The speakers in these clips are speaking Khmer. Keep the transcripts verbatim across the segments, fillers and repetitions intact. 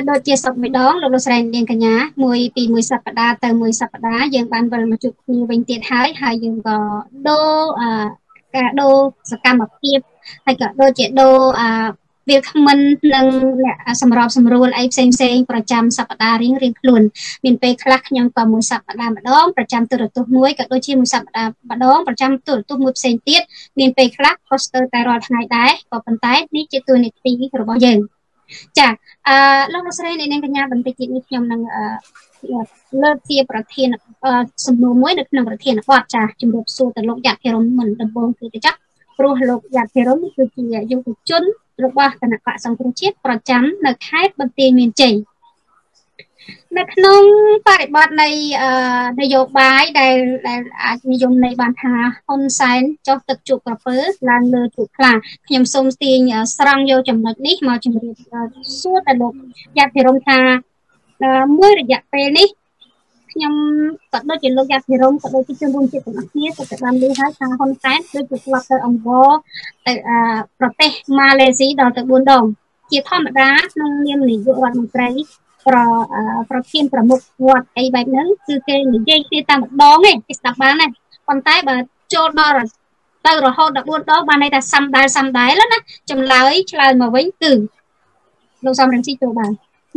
đôi chia sập mấy đó lúc lúc sài điên cả nhà mùi pì mùi sập đá từ mùi sập đá dương ban vần một chục như bình tiệt hái hay dương có đô à cả đô sạc cam bạc tiệp hay cả đô chuyện đô à việc mình nâng sầm rọp sầm rùa ai xem xemประจำ sập đá riêng riêng luôn miền tây khác nhưng có mùi sập đá mà đó ประจำ từ từ muối cả đôi chia mùi sập đá mà đó ประจำ từ từ muối xem tiết miền tây khác poster tại rồi ngày đấy có phần tái ní chỉ từ này tí rồi bao giờចាអឺលោកលោកស្រីនាងកញ្ញាបន្តិចទៀតនេះខ្ញុំនឹងអឺលើកជាប្រធានសំណួរមួយនៅក្នុងប្រធានបទចាជំរាបសួរទៅលោកយ៉ាភិរមមិនដំបូងគឺទៅចាព្រោះលោកយ៉ាភិរមគឺជាយុវជនរបស់គណៈបកសង្គ្រោះជាតិប្រចាំនៅខេត្តបន្ទាយមានជ័យនៅក្នុងបរិបទនៃនយោបាយដែលអាចនិយមន័យបានថាហ៊ុនសែនចុះទឹកជួបក្រពើឡើងលើជួបខ្លាខ្ញុំសូមទាញស្រង់យកចំណុចនេះមកជម្រាបសួរទៅលោកយ៉ាភិរមថាមួយរយៈពេលនេះខ្ញុំក៏ដូចជាលោកយ៉ាភិរមក៏ដូចជាជនរួមជាតិទាំងអស់គ្នាក៏បានឮហើយថាហ៊ុនសែនដូចជាស្លាប់ទៅអង្វរទៅប្រទេសម៉ាឡេស៊ីដល់ទៅបួនដងជាធម្មតាក្នុងនាមនាយករដ្ឋមន្ត្រីប្រប្រធានប្រមុខវត្តអីបែបហ្នឹងគឺគេនិយាយគ្នាតែម្ដងទេគេស្ដាប់បានដែរប៉ុន្តែបើចូលដល់ទៅរហូតដល់បួនដងបានន័យថាសំដែលសំដែលណាចម្លើយឆ្លើយមកវិញគឺលោកសំរងស៊ីចូលបាន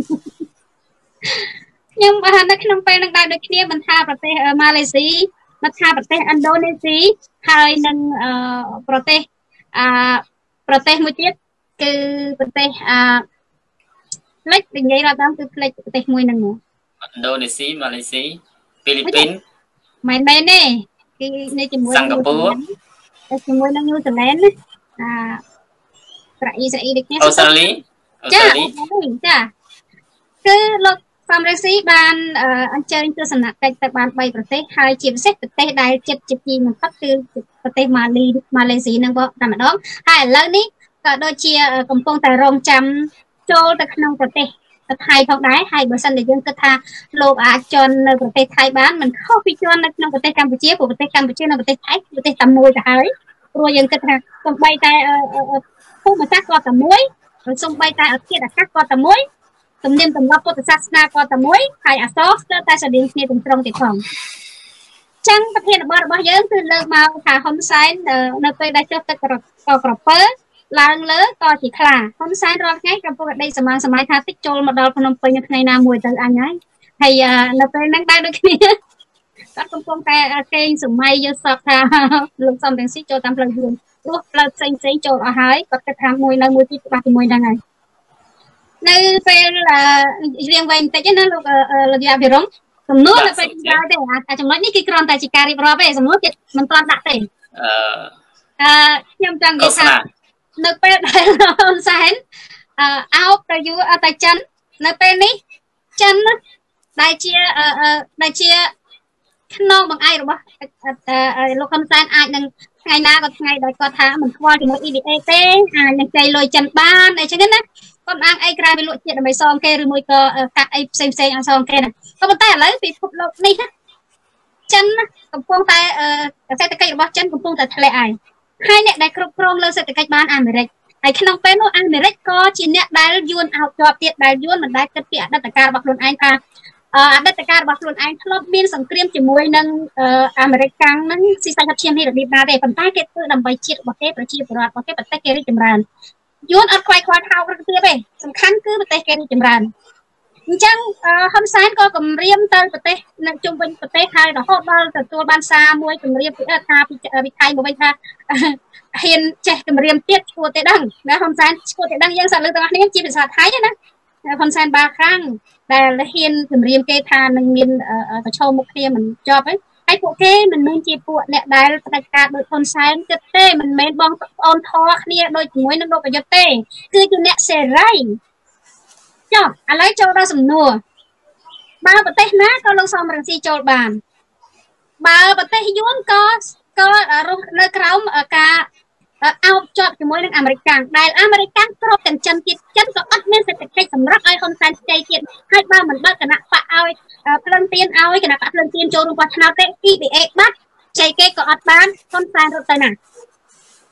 ខ្ញុំបាននៅក្នុងពេលនឹងដែរដូចគ្នាមិនថាប្រទេសម៉ាឡេស៊ីមិនថាប្រទេសឥណ្ឌូនេស៊ីហើយនឹងប្រទេសអប្រទេសមួយទៀតគឺប្រទេសអផ្លេចនិយាយដល់តាមគឺផ្លេចប្រទេសមួយហ្នឹងឥណ្ឌូនេស៊ីម៉ាឡេស៊ីហ្វីលីពីនមិនមែនទេគឺនៅជាមួយសិង្ហបុរីតែជាមួយនឹងញូហ្សេឡង់អាប្រអ៊ីស្រាអ៊ីដូចគ្នាអូស្ត្រាលីចាចាគឺលោកសំរងស៊ីបានអញ្ជើញទស្សនកិច្ចទៅបានបីប្រទេសហើយជាពិសេសប្រទេសដែលជិតជាទីបំផុតគឺប្រទេសម៉ាលីម៉ាឡេស៊ីហ្នឹងបងតែម្ដងហើយឥឡូវនេះក៏ដូចជាកំពុងតែរងចាំចូលទៅក្នុងប្រទេសថៃផងដែរហើយបើសិនជាយើងគិតថាលោកអាចជន់នៅប្រទេសថៃបានមិនខុសពីជន់នៅក្នុងប្រទេសកម្ពុជាព្រោះប្រទេសកម្ពុជានិងប្រទេសថៃប្រទេសតែមួយទៅហើយព្រោះយើងគិតថាសូម្បីតែភូមិសាស្ត្រក៏តែមួយសូម្បីតែអគារអាកាសក៏តែមួយទំនៀមទម្លាប់ពុទ្ធសាសនាក៏តែមួយហើយអក្សរស្ទើរតែស្រដៀងគ្នាទាំងស្រុងទៀតផងចឹងប្រធានបទរបស់យើងគឺលើកមកថាហ៊ុនសែននៅពេលដែលចុះទឹកក្រពើឡើងលើក៏ជាខ្លាហ៊ុនសែនរាល់ថ្ងៃកំពុងតែដេកសមាសម័យថាតិចចូលមកដល់ភ្នំពេញនៅថ្ងៃណាមួយទៅអញហើយហើយនៅពេលហ្នឹងដែរដូចគ្នាគាត់កំពុងតែកេងសម័យយកសពថាលោកសំរងស៊ីចូលតាមផ្លូវយួនព្រោះផ្លូវផ្សេងផ្សេងចូលអស់ហើយគាត់គិតថាមួយនៅមួយទៀតច្បាស់ជាមួយហ្នឹងហើយនៅពេលរៀងវែងបន្តិចណាលោកលោកយ៉ាភិរមសំណួរនៅពេលក្រោយទេអាចំណុចនេះគឺគ្រាន់តែជាការរៀបរាប់ទេសំណួរទៀតមិនទាន់ដាក់ទេអឺអឺខ្ញុំចង់និយាយថានៅពេលដែលហ៊ុនសែនអឺអោបទៅយូរទៅចិននៅពេលនេះចិនដែលជាដែលជាខ្នងបង្អែករបស់លោកហ៊ុនសែនអាចនឹងថ្ងៃណាក៏ថ្ងៃដែលគាត់ថាមិនខ្វល់ជាមួយ អ៊ី វី เอ ទេអាចនឹងចៃលុយចិនបានអីចឹងណាគាត់អាងអីក្រៅពីលក់ជាតិដើម្បីសងគេឬមួយក៏កាត់អីផ្សេងផ្សេងអសងគេណាក៏ប៉ុន្តែឥឡូវពិភពលោកនេះចិនកំពុងតែសេដ្ឋកិច្ចរបស់ចិនកំពុងតែធ្លាក់ហើយហើយអ្នកដែលគ្រប់គ្រងលើសេដ្ឋកិច្ចបានអាមេរិកហើយក្នុងពេលនោះអាមេរិកក៏ជាអ្នកដែលយួនអោបជាប់ទៀតដែលយួនមិនដែលគិតពីអតីតកាលរបស់ខ្លួនឯងថាអតីតកាលរបស់ខ្លួនឯងធ្លាប់មានសង្គ្រាមជាមួយនឹងអាមេរិកកាំងនឹងស៊ីសាច់ហត់ឈាមនេះរបៀបណាទេប៉ុន្តែគេធ្វើដើម្បីជាតិរបស់គេប្រជាពលរដ្ឋរបស់គេប្រទេសគេរីកចម្រើនយួនអត់ខ្វាយខ្វល់ថោករកទៀតទេសំខាន់គឺប្រទេសគេរីកចម្រើនអញ្ចឹងហ៊ុនសែនក៏គម្រាមទៅប្រទេសនៅជុំវិញប្រទេសហើយរហូតដល់ទទួលបានសារមួយគម្រាមពីថាពីថៃមកវិញថាហ៊ានចេះគម្រាមទៀតឈ្មោះទេដឹងណាហ៊ុនសែនឈ្មោះទេដឹងយើងសាកលើទាំងអស់គ្នាជាភាសាថៃណាហ៊ុនសែនបាខាងដែលហ៊ានគម្រាមគេថានឹងមានប្រឈមមុខគ្នាមិនចប់ហើយហើយពួកគេមិនមែនជាពួកអ្នកដែលផ្ដាច់ការដោយហ៊ុនសែនគិតទេមិនមែនបងប្អូនធរគ្នាដូចជាមួយនឹងលោកប្រយុទ្ធទេគឺជាអ្នកសេរីចុះឥឡូវចូលដល់សំណួរបើប្រទេសណាក៏លោកសំរងស៊ីចូលបានបើប្រទេសយួនក៏ក៏រស់នៅក្រោមការអោបជាប់ជាមួយនឹងអាមេរិកកាំងដែលអាមេរិកកាំងគ្របទាំងចិនទៀតចិនក៏អត់មានសេដ្ឋកិច្ចសម្រាប់ឲ្យហ៊ុនសែនខ្ចីទៀតហើយបើមិនបើគណៈបកឲ្យភ្លឹងទៀនឲ្យគណៈបកភ្លឹងទៀនចូលរួមបោះឆ្នោតទេ អ៊ី វី เอ បាត់ចៃគេក៏អត់បានហ៊ុនសែនរត់ទៅណា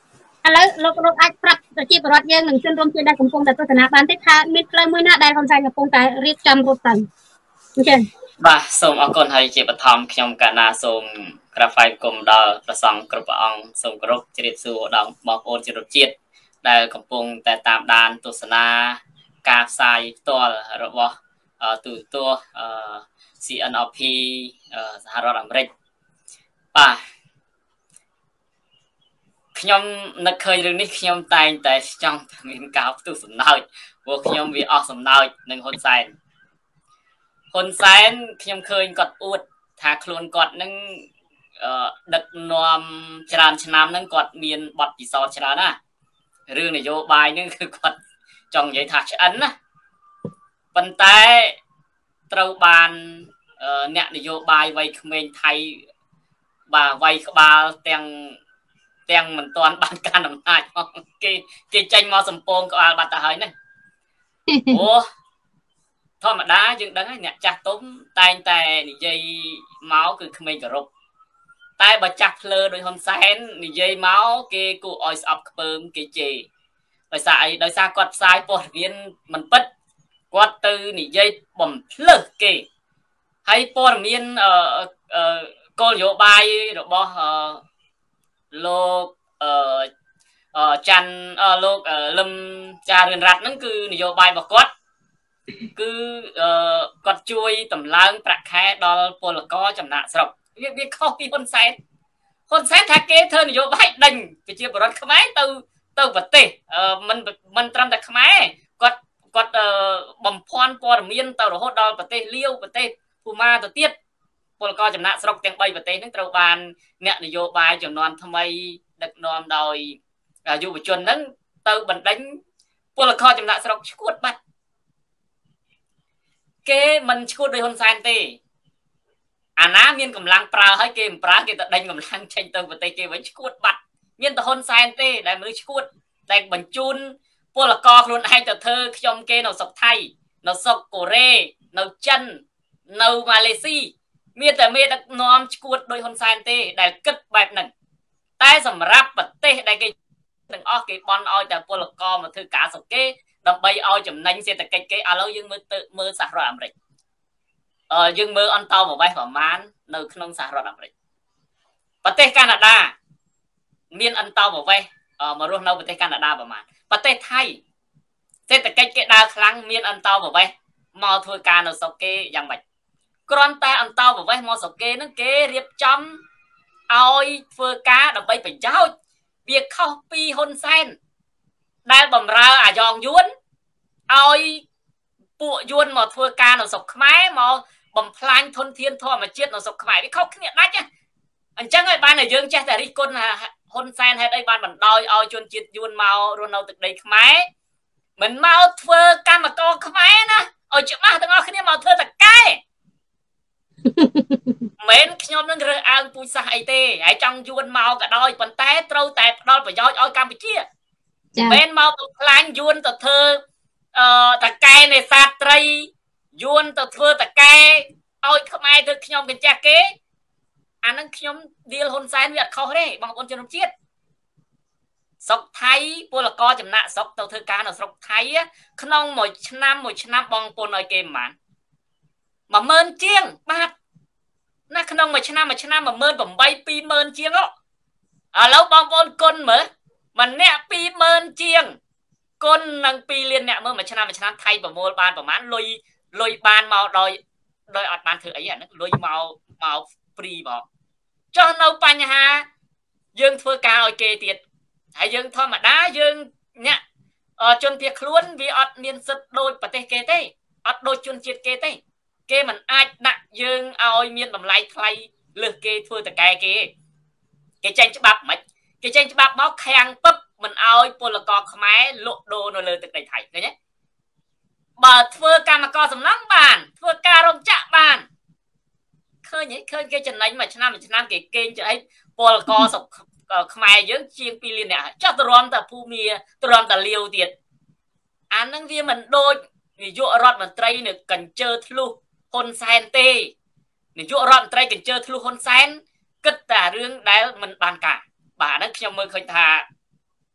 ឥឡូវលោកលោកអាចប្រាប់ប្រជាពលរដ្ឋយើងនឹងជនរួមជាតិដែលកំពុងតែទស្សនាបានទេថាមានផ្លូវមួយណាដែលហ៊ុនសែនកំពុងតែរៀបចំរត់ទៅអញ្ចឹងបាទសូមអរគុណហើយជាបឋមខ្ញុំកណាសូមក្រាបថ្វាយបង្គំដល់ព្រះសង្ឃគ្រប់ព្រះអង្គសូមគោរពជ្រាបសួរដល់បងប្អូនជនរួមជាតិដែលកំពុងតែតាមដានទស្សនាការផ្សាយផ្ទាល់របស់ទូរទស្សន៍ ซี เอ็น อาร์ พี សហរដ្ឋអាមេរិកបាទខ្ញុំនឹកឃើញរឿងនេះខ្ញុំតែងតែចង់មានការផ្ទុះសំណើចព្រោះខ្ញុំវាអស់សំណើចនឹងហ៊ុនសែនហ៊ុនសែនខ្ញុំឃើញគាត់អួតថាខ្លួនគាត់នឹងដឹកនាំច្រើនឆ្នាំហ្នឹងគាត់មានបទពិសោធន៍ច្រើនណារឿងនយោបាយហ្នឹងគឺគាត់ចង់និយាយថាឆ្អិនណាប៉ុន្តែត្រូវបានអ្នកនយោបាយវ័យក្មេងថៃបាទវ័យក្បាលទាំងទាំងមិនទាន់បានកាន់អំណាចគេគេចេញមកសម្ពងក្បាលបាត់ទៅហើយហ្នឹងអូធម្មតាយើងដឹងហើយអ្នកចាស់ទុំតែងតែនិយាយមកគឺក្មេងគោរពតែបើចាស់ភ្លើដោយហ៊ុនសែននិយាយមកគេគួរឲ្យស្អប់ខ្ពើមគេជេរដោយសារអីដោយសារគាត់ផ្សាយព័ត៌មានមិនពិតគាត់ទៅនិយាយបំភ្លើសគេហើយព័ត៌មានអឺគោលនយោបាយរបស់លោកអឺច័ន្ទលោកលឹមចារឿនរ៉ាត់ហ្នឹងគឺនយោបាយរបស់គាត់គឺគាត់ជួយតម្លើងប្រាក់ខែដល់ពលករចំណាក់ស្រុកវាវាខុសពីហ៊ុនសែនហ៊ុនសែនថាគេធ្វើនយោបាយដេញប្រជាពលរដ្ឋខ្មែរទៅទៅប្រទេសមិនមិនត្រឹមតែខ្មែរគាត់គាត់បំភាន់ព័ត៌មានទៅរហូតដល់ប្រទេសលាវប្រទេសភូមាទៅទៀតពលករចំណាក់ស្រុកទាំងបីប្រទេសហ្នឹងត្រូវបានអ្នកនយោបាយចំនួនថ្មីដឹកនាំដោយយុវជនហ្នឹងទៅបណ្ដេញពលករចំណាក់ស្រុកឈួតបាត់គេមិនឈួតដោយហ៊ុនសែនទេអាណាមានកម្លាំងប្រើឲ្យគេមិនប្រើគេទៅដេញកម្លាំងចេញទៅប្រទេសគេវិញឈួតបាត់មានតែហ៊ុនសែនទេដែលមនុស្សឈួតតែបញ្ជូនពលករខ្លួនឯងទៅធ្វើខ្ញុំគេនៅស្រុកថៃនៅស្រុកកូរ៉េនៅចិននៅម៉ាឡេស៊ីមានតែមេដឹកនាំឈួតដោយហ៊ុនសែនទេដែលគិតបែបហ្នឹងតែសម្រាប់ប្រទេសដែលគេទាំងអស់គេបន់ឲ្យតែពលករមកធ្វើការសុកគេដើម្បីឲ្យចំណេញសេដ្ឋកិច្ចគេឥឡូវយើងមើលទៅមើលសហរដ្ឋអាមេរិកអឺយើងមើលអន្តោប្រវេសន៍ប្រមាណនៅក្នុងសហរដ្ឋអាមេរិកប្រទេសកាណាដាមានអន្តោប្រវេសន៍មករស់នៅប្រទេសកាណាដាប្រមាណប្រទេសថៃសេដ្ឋកិច្ចគេដើរខ្លាំងមានអន្តោប្រវេសន៍មកធ្វើការនៅស្រុកគេយ៉ាងម៉េចគ្រាន់តែអន្តោប្រវេសន៍មកស្រុកគេហ្នឹងគេរៀបចំឲ្យធ្វើការដើម្បីប្រយោជន៍វាខុសពីហ៊ុនសែនដែលបំរើអាយ៉ងយួនឲ្យពួកយួនមកធ្វើការនៅស្រុកខ្មែរមកបំផ្លាញធនធានធម្មជាតិនៅស្រុកខ្មែរវាខុសគ្នាដាច់អញ្ចឹងហើយបានតែយើងចេះតែរិះគន់ហ៊ុនសែនហេតុអីបានបណ្ដោយឲ្យជនជាតិយួនមករស់នៅទឹកដីខ្មែរមិនមកធ្វើកម្មករខ្មែរណាឲ្យច្បាស់ទាំងអស់គ្នាមកធ្វើតកែមិនខ្ញុំនឹងរើសអើងពូជសាសអីទេហើយចង់យួនមកក៏ដោយប៉ុន្តែត្រូវតែផ្ដល់ប្រយោជន៍ឲ្យកម្ពុជាមិនមកបំផ្លាញយួនទៅធ្វើអឺតកែនេសាទត្រីយួនទៅធ្វើតកែឲ្យខ្មែរទៅខ្ញុំកញ្ចេះគេអានឹងខ្ញុំឌីលហ៊ុនសែនវាអត់ខុសទេបងប្អូនជនរួមជាតិស្រុកថៃពលករចំណាក់ស្រុកទៅធ្វើការនៅស្រុកថៃក្នុងមួយឆ្នាំមួយឆ្នាំបងប្អូនឲ្យគេប្រហែលមួយម៉ឺនជាងបាទណាក្នុងមួយឆ្នាំមួយឆ្នាំមួយម៉ឺនប្រាំបីពីរម៉ឺនជាងឥឡូវបងប្អូនគុណមើលម្នាក់ពីរម៉ឺនជាងគុណនឹងពីរលានអ្នកមើលមួយឆ្នាំមួយឆ្នាំថៃប្រមូលបានប្រហែលលុយលុយបានមកដោយដោយអត់បានធ្វើអីអាហ្នឹងលុយមកមកព្រីមកចុះនៅបញ្ហាយើងធ្វើការឲ្យគេទៀតហើយយើងធម្មតាយើងអ្នកជនភៀសខ្លួនវាអត់មានសិទ្ធិដូចប្រទេសគេទេអត់ដូចជនជាតិគេទេគេមិនអាចដាក់យើងឲ្យមានតម្លៃថ្លៃលើសគេធ្វើតកែគេគេចេញច្បាប់មិនគេចេញច្បាប់មកខាំងពឹបមិនឲ្យពលករខ្មែរលក់ដូរនៅលើទឹកដីថៃឃើញទេបើធ្វើកម្មករសំណង់បានធ្វើការរោងចក្របានឃើញទេឃើញគេចំណេញមួយឆ្នាំមួយឆ្នាំគេកេងចុះអីពលករស្រុកខ្មែរយើងជាងពីរលានអ្នកចុះទៅរំតែភូមាទៅរំតែលាវទៀតអានឹងវាមិនដូចនាយករដ្ឋមន្ត្រីនៅកញ្ជើធ្លុះហ៊ុនសែនទេនាយករដ្ឋមន្ត្រីកញ្ជើធ្លុះហ៊ុនសែនគិតតែរឿងដែលមិនបានការបាទហ្នឹងខ្ញុំមើលឃើញថា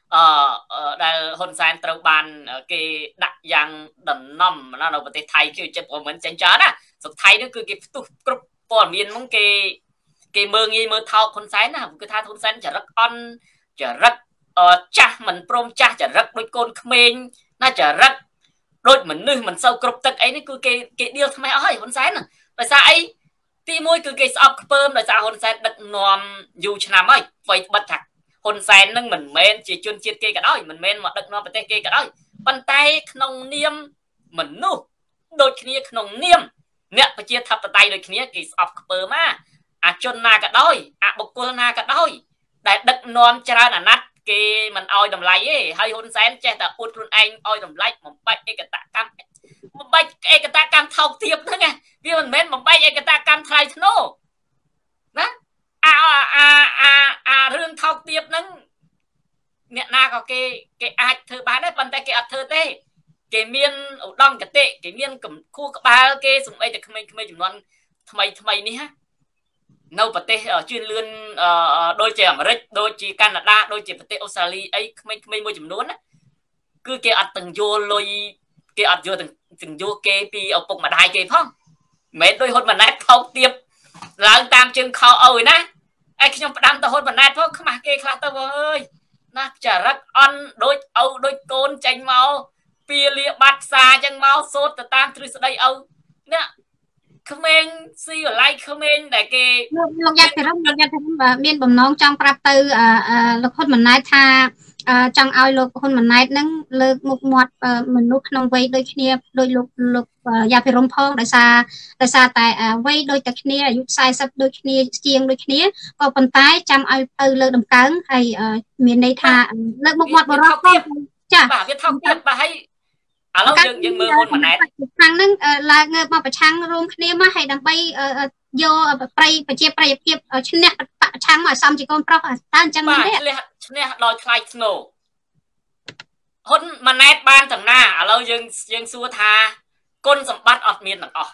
ờដែលហ៊ុនសែនត្រូវបានគេដាក់យ៉ាងដំណំនៅប្រទេសថៃគឺចិត្តព្រមមិនចេញច្រើនណាសុខថៃនោះគឺគេផ្ទុះគ្រប់ព័ត៌មានហ្នឹងគេគេមើងងាយមើលថោកហ៊ុនសែនណាគឺថាហ៊ុនសែនចរិតអន់ចរិតចាស់មិនព្រមចាស់ចរិតដូចកូនក្មេងណាចរិតដូចមនុស្សមិនសូវគ្រប់ទឹកអីនេះគឺគេគេដៀលថ្មីអស់ហើយហ៊ុនសែនដោយសារអីទីមួយគឺគេស្អប់ខ្ពើមដោយសារហ៊ុនសែនដឹកនាំយូរឆ្នាំហើយអ្វីបិទថាហ៊ុនសែននឹងមិនមែនជាជនជាតិគេក៏ដោយមិនមែនមកដឹកនាំប្រទេសគេក៏ដោយប៉ុន្តែក្នុងនាមមនុស្សដូចគ្នាក្នុងនាមអ្នកប្រជាធិបតេយ្យដូចគ្នាគេស្អប់ខ្ពើមអាជនណាក៏ដោយអបុគ្គលណាក៏ដោយដែលដឹកនាំច្រើនអាណត្តិគេមិនអោយតម្លៃទេហើយហ៊ុនសែនចេះតែអួតខ្លួនឯងអោយតម្លៃបំបាច់ឯកតកម្មបំបាច់ឯកតកម្មថោកទាបហ្នឹងវាមិនមែនបំបាច់ឯកតកម្មថ្លៃធ្នូណាអាអាអាអារឿងថោកទាបហ្នឹងអ្នកណាក៏គេគេអាចធ្វើបានដែរប៉ុន្តែគេអត់ធ្វើទេគេមានឧត្តមគតិគេមានខួរក្បាលគេសំអីតែក្មេងៗចំនួនថ្មីថ្មីនេះណានៅប្រទេសជឿនលឿនដូចជាអាមេរិកដូចជាកាណាដាដូចជាប្រទេសអូស្ត្រាលីអីក្មេងៗមួយចំនួនណាគឺគេអត់ទាំងយល់លុយគេអត់យល់ទាំងយល់គេពីឪពុកម្ដាយគេផងមិនមែនដូចហ៊ុនម៉ាណែតថោកទាបឡើងតាមជើងខោអើយណាឯខ្ញុំផ្ដាំទៅហ៊ុនម៉ាណែតផងខ្មាស់គេខ្លះទៅអើយណាចរិតអន់ដូចឪដូចកូនចេញមកពីលាបាត់ផ្សារអញ្ចឹងមកសូត្រទៅតាមទ្រឹស្ដីឪនេះក្មេងស៊ីអឡៃក្មេងដែលគេលោកយ៉ាត់ពីរំលោកយ៉ាត់ពីរំមានបំណងចង់ប្រាប់ទៅលោកហ៊ុនម៉ាណែតថាចង់ឲ្យលោកហ៊ុនម៉ាណែតនឹងលើកមុខមាត់មនុស្សក្នុងវ័យដូចគ្នាដោយលោកលោកយ៉ាភិរមផងដោយសារដោយសារតែវ័យដូចតែគ្នាអាយុខ្សែសិបដូចគ្នាជាងដូចគ្នាក៏ប៉ុន្តែចាំឲ្យទៅលើកដំកើងហើយមានន័យថាលើកមុខមាត់បរិបទចាបាទវាថោកទៀតបាទហើយឥឡូវយើងយើងមើលហ៊ុនម៉ាណែតខាងហ្នឹងឡើងងើបមកប្រឆាំងរួមគ្នាមកហើយដើម្បីយកប្រៃប្រជាប្រិយភាពឈ្នះប្រឆាំងមកឲ្យសមជាកូនប្រុសតើអញ្ចឹងមែនទេឈ្នះដោយថ្លៃធ្នូហ៊ុនម៉ាណែតបានទាំងណាឥឡូវយើងយើងសួរថាគុណសម្បត្តិអត់មានទាំងអស់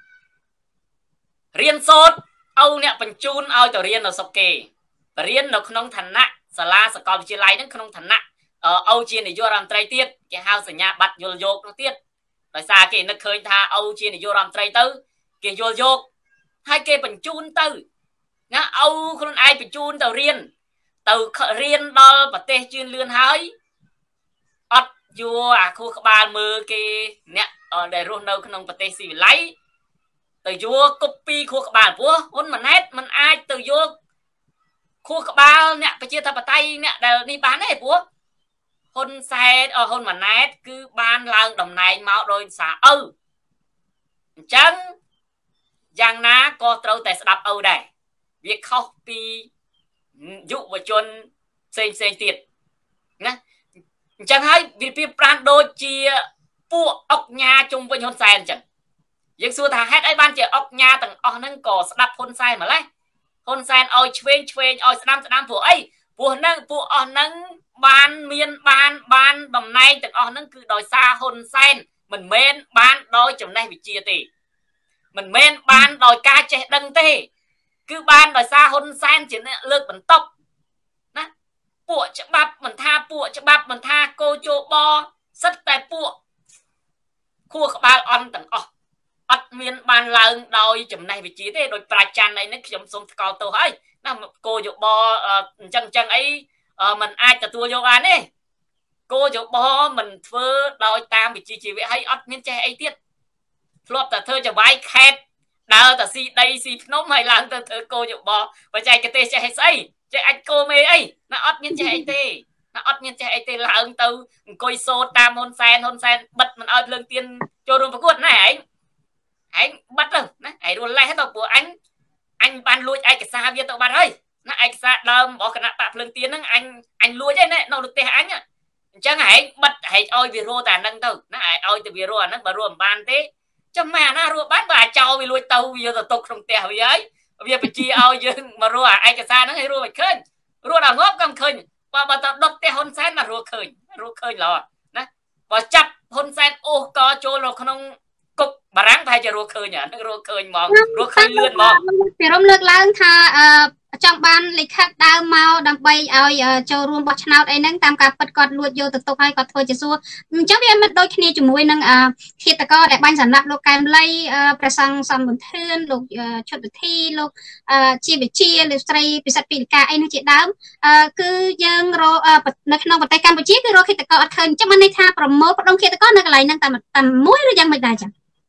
រៀនសូត្រឪអ្នកបញ្ជូនឲ្យទៅរៀននៅស្រុកគេរៀននៅក្នុងឋានៈសាលាសាកលវិទ្យាល័យហ្នឹងក្នុងឋានៈឪជានាយករដ្ឋមន្ត្រីទៀតគេហៅសញ្ញាបត្រយល់យោគនោះទៀតដោយសារគេនឹកឃើញថាឪជានាយករដ្ឋមន្ត្រីទៅគេយល់យោគហើយគេបញ្ជូនទៅណាឪខ្លួនឯងបញ្ជូនទៅរៀនទៅរៀនដល់ប្រទេសជឿនលឿនហើយអត់យកអាខួរក្បាលមើលគេអ្នកដែលរស់នៅក្នុងប្រទេសស៊ីវិល័យទៅយកកុបពីខួរក្បាលព្រោះហ៊ុនម៉ាណែតមិនអាចទៅយកខួរក្បាលអ្នកប្រជាធិបតេយ្យអ្នកដែលនេះបានទេព្រោះហ៊ុនសែនហ៊ុនម៉ាណែតគឺបានឡើងតំណែងមកដោយសារឪអញ្ចឹងយ៉ាងណាក៏ត្រូវតែស្ដាប់ឪដែរវាខុសពីយុវជនផ្សេងផ្សេងទៀតណាអញ្ចឹងហើយវាពីប្រានដូចជាពួកអុកញ៉ាជុំវិញហ៊ុនសែនអញ្ចឹងយើងសួរថាហេតុអីបានជាអុកញ៉ាទាំងអស់ហ្នឹងក៏ស្ដាប់ហ៊ុនសែនម្ល៉េះហ៊ុនសែនឲ្យឆ្វេងឆ្វេងឲ្យស្ដាំស្ដាំព្រោះអីព្រោះហ្នឹងពួកអស់ហ្នឹងបានមានបានបានតំណែងទាំងអស់ហ្នឹងគឺដោយសារហ៊ុនសែនមិនមែនបានដោយចំណេះវិជ្ជាទេមិនមែនបានដោយការចេះដឹងទេគឺបានដោយសារហ៊ុនសែនជាអ្នកលើកបន្ទប់ណាពួកច្បាប់មិនថាពួកច្បាប់មិនថាកោជបសិតតែពួកខួរក្បាលអន់ទាំងអស់អត់មានបានឡើងដោយចំណេះវិជ្ជាទេដោយប្រាជ្ញាអីនេះខ្ញុំសូមថ្កោលទោសហើយណាកោជបអញ្ចឹងអញ្ចឹងអីมันអាចទទួលយកបានទេគោយោបល់មិនធ្វើដោយតាមវិជ្ជាជីវៈហើយអត់មានចេះអីទៀតធ្លាប់តែធ្វើចវាយខេតដើរតែស៊ីដីស៊ីភ្នំហើយឡើងទៅធ្វើគោយោបល់បច្ចេកទេសចេះស្អីចេះអាចគោមេអីណាអត់មានចេះអីទេណាអត់មានចេះអីទេឡើងទៅអង្គុយសូត្រតាមហ៊ុនសែនហ៊ុនសែនបិទមិនឲ្យភ្លើងទៀនចូលរួមប្រកួតណាឯងឯងបិទទៅណាឯងរលេះទៅព្រោះអញអញបានលួចឯកសារវាទៅបាត់ហើយណាឯកសារដើមរបស់គណៈបកភ្លើងទៀនហ្នឹងអញអញលួចឯណែនៅផ្ទះអញអញ្ចឹងហែងបិទហែងឲ្យវារស់តែហ្នឹងទៅណាឲ្យទៅវារស់អាហ្នឹងបើរស់មិនបានទេចាំម៉ែអាណារស់បានបើអាចោលវាលួចទៅវាទៅទុកក្នុងផ្ទះវាហើយវាបញ្ជាឲ្យយើងមករស់អាឯកសារហ្នឹងឲ្យរស់មិនឃើញរស់ដល់ងាប់ក៏មិនឃើញបើបើទៅដុតផ្ទះហ៊ុនសែនណារស់ឃើញរស់ឃើញល្អណាបើចាប់ហ៊ុនសែនអូសកចូលនៅក្នុងគុកបារាំងប្រហែលជារស់ឃើញអាហ្នឹងរស់ឃើញហ្មងរស់ឃើញលឿនហ្មងពីរំលើកឡើងថា trong ban lịch khắc đau mau đâm bay ao châu ruộng bọt nào đây nâng tam cặp bật cọt luộc vô từ tục hay cọt thôi chỉ xua chắc biết mất đôi khi chúng mui nâng khi ta có để ban sản lập lục cam lâyประสัง xong một thiên lục chốt một thi lục chia về chia lục say bị sát bị cả anh chị đám cứ dương rồi nơi nông vật tây Campuchia cứ rồi khi ta có khơi chắc mình này tha promote đông khi ta có nâng lại nâng tầm tầm muối rồi dân mình đại chẳng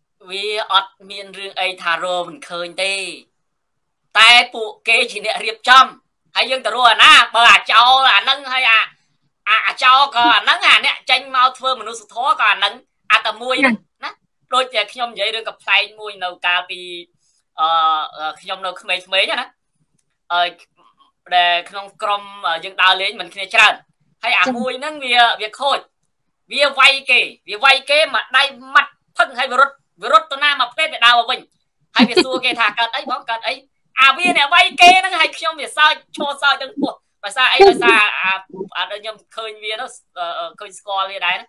vì ọt miền rừng ấy thà rô mình khơi têแต่ปุเกจิเนี่ยเรียบจำให้ยังตรัวนะเบอร์เจ้าอ่ะนั่งให้อ่ะอ่ะเจ้าก็นั่งอ่ะเนี่ยจังเมาเฟื่องมนุษย์สุดท้อก็นั่งอ่ะแต่มวยนะโดยแต่ขยมใหญ่เรื่องกับไฟมวยนกาปีเอ่อขยมนกเมย์เมย์นะเออแต่ขนมกลมยังดาวเลี้ยงมันคือเชิญให้อ่ะมวยนั่งเวียเวียโคตรเวียไวเกเวียไวเกมาได้มัดพึ่งให้วิรุธวิรุธตัวหน้ามาเป๊ะไปดาววิ่งให้เวียซัวเกถากันไอ้บ้องกันไอ้à vì này vay kê nó hay không biết sao cho sao đừng buộc và sao ấy là sao à à đừng nhầm khơi vì nó khơi score như đấy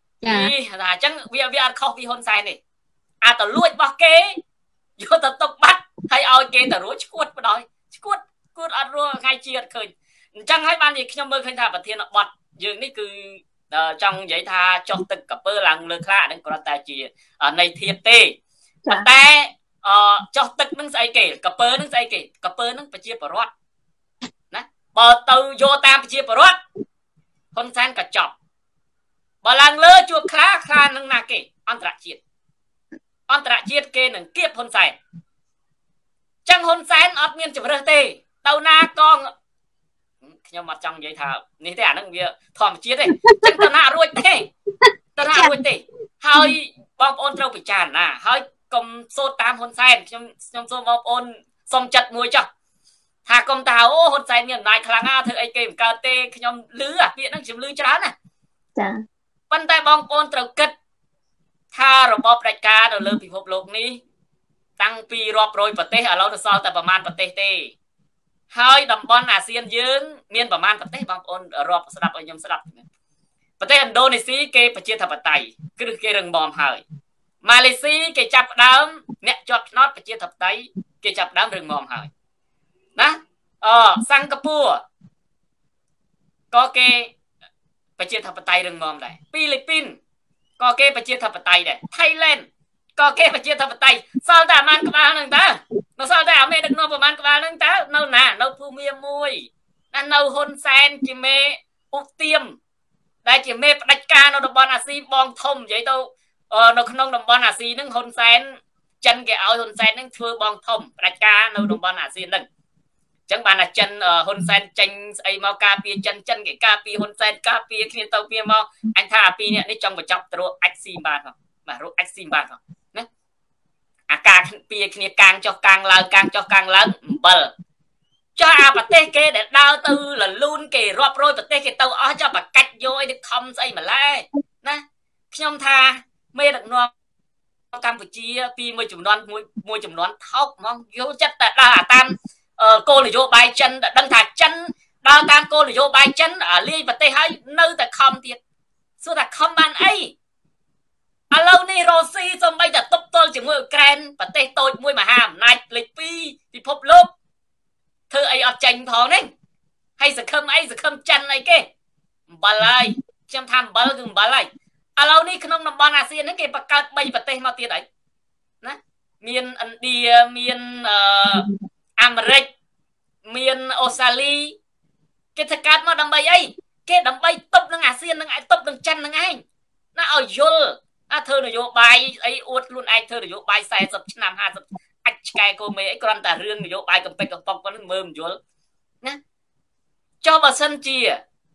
vì là chẳng vì vì ăn không vì hôn sai này à tao lùi bao kê vô tao tục bắt hay ao kê tao rối chuột vào đó chuột chuột ăn luôn ngay chia khơi chẳng hay ban gì khi mơ khơi thả bật thiên nó bật dường ní cứ trong giấy tha cho từng cặp bơ làng lơ khla đến còn ta chỉ ở này thiệt tê mà ta choตึกนึงใส่เก๋กระเป๋านึงใส่เก๋กระเป๋านึงไปเชียร์ปรอดนะเปิดตูโยตามไปเชียร์ปรอดคนแซนกระจบบาลังเลือจูบคลาคลานึงนาเก๋อันตรายจีดอันตรายจีดเก๋หนึ่งเกียบคนแซนจังคนแซนอัดเมียนจะเรื่องเตะเต้านากองยังมาจังยัยถานี่แต่นั่งเบียทอมจีดเลยจังเต้านารวยเตะเต้านารวยเตะเฮ้ยบอมโอนเราไปจานนะเฮ้ยกลมโซตามคนแซนชมชมโซมอบอนสมจัดมวยจ้ะหากกลมตาโอ้คนแซนเนี่ยนายคลังอาเธอไอเกมกาเต้ขยมลื้อเปียนั่งชิมลื้อจ้าน่ะจ้ะปันแต่บองปนตระกัดถ้าระบบรายการเราเริ่มพิภพโลกนี้ตั้งปีรอบโรยประเทศเราจะซ้อแต่ประมาณประเทศเต้ให้ดำบอลอาเซียนยืนเมียนประมาณประเทศบางปนรอบสลับยมสลับประเทศอินโดนีเซียเกย์ประเทศทัพไตคือเกย์เริงบอมหายมาเลเซียเกจับดาวเนี่ยจอดน็อตไปเจียทับไตเกจับดาวเรื่องมองหายนะเออสิงคโปร์ก็เกไปเจียทับไตเรื่องมองได้ฟิลิปปินส์ก็เกไปเจียทับไตได้ไทยแลนด์ก็เกไปเจียทับไตซาลแต่มันกบาลนึงตาเราซาลแต่อเมริกาโนประมาณกบาลนึงตาเราหนาเราพูเมียมวยนั่นเราฮอนแซนจิเมอุเตียมได้จิเมปดักการเราบอลอาซีบองทมใหญ่โตเออในขนมดมบอลอาซีนึงฮอนแซนจันแกเอาฮอนแซนนึงเฟือบองทมปดักการในดมบอลอาซีนึงจังบานจันเออฮอนแซนจังไอมากาปีจันจันแกกาปีฮอนแซนกาปีคลีนเตาปีมาอันท่าปีเนี่ยนี่จังประจับตัวแอคซีบานมารู้แอคซีบานนะอาการปีคลีนกลางจอกลางลาวกลางจอกลางลาวเบลcho à bát tê kê để đào tư là luôn kề rọp rồi bát tê kê tàu ở cho bà cách vô ấy được không say mà lại nè khi ông tha mê được non Campuchia pi môi chùm non môi môi chùm non thóc mong vô chất tại đa tam cô là vô bài chân đăng thạch chân đào tam cô là vô bài chân ở ly bát tê hay nơi tại không thiệt số tại không ban ấy à lâu nay Rosie xong bây giờ top tôi chỉ môi kren bát tê tôi môi mà hàm này lịch pi thì phốp lốp thưa ai ở tranh thọ đấy hay giờ không ai giờ không tranh này kê bà lại trong tham bà gừng bà lại à lâu nay không nằm ban ASEAN cái bạc cát bay bát tê mà tiền đấy nè miền India miền Americ miền Australia cái thực cát mà đầm bay ấy cái đầm bay top năng ASEAN năng ai top năng tranh năng ai nó ở vô à thưa nó vô bài ấy uất luôn ai thưa nó vô bài sai sập năm hai sập cái cô mấy ấy còn ta riêng vô bài cầm tay cầm bọc con mơm vô nè cho bà sân chia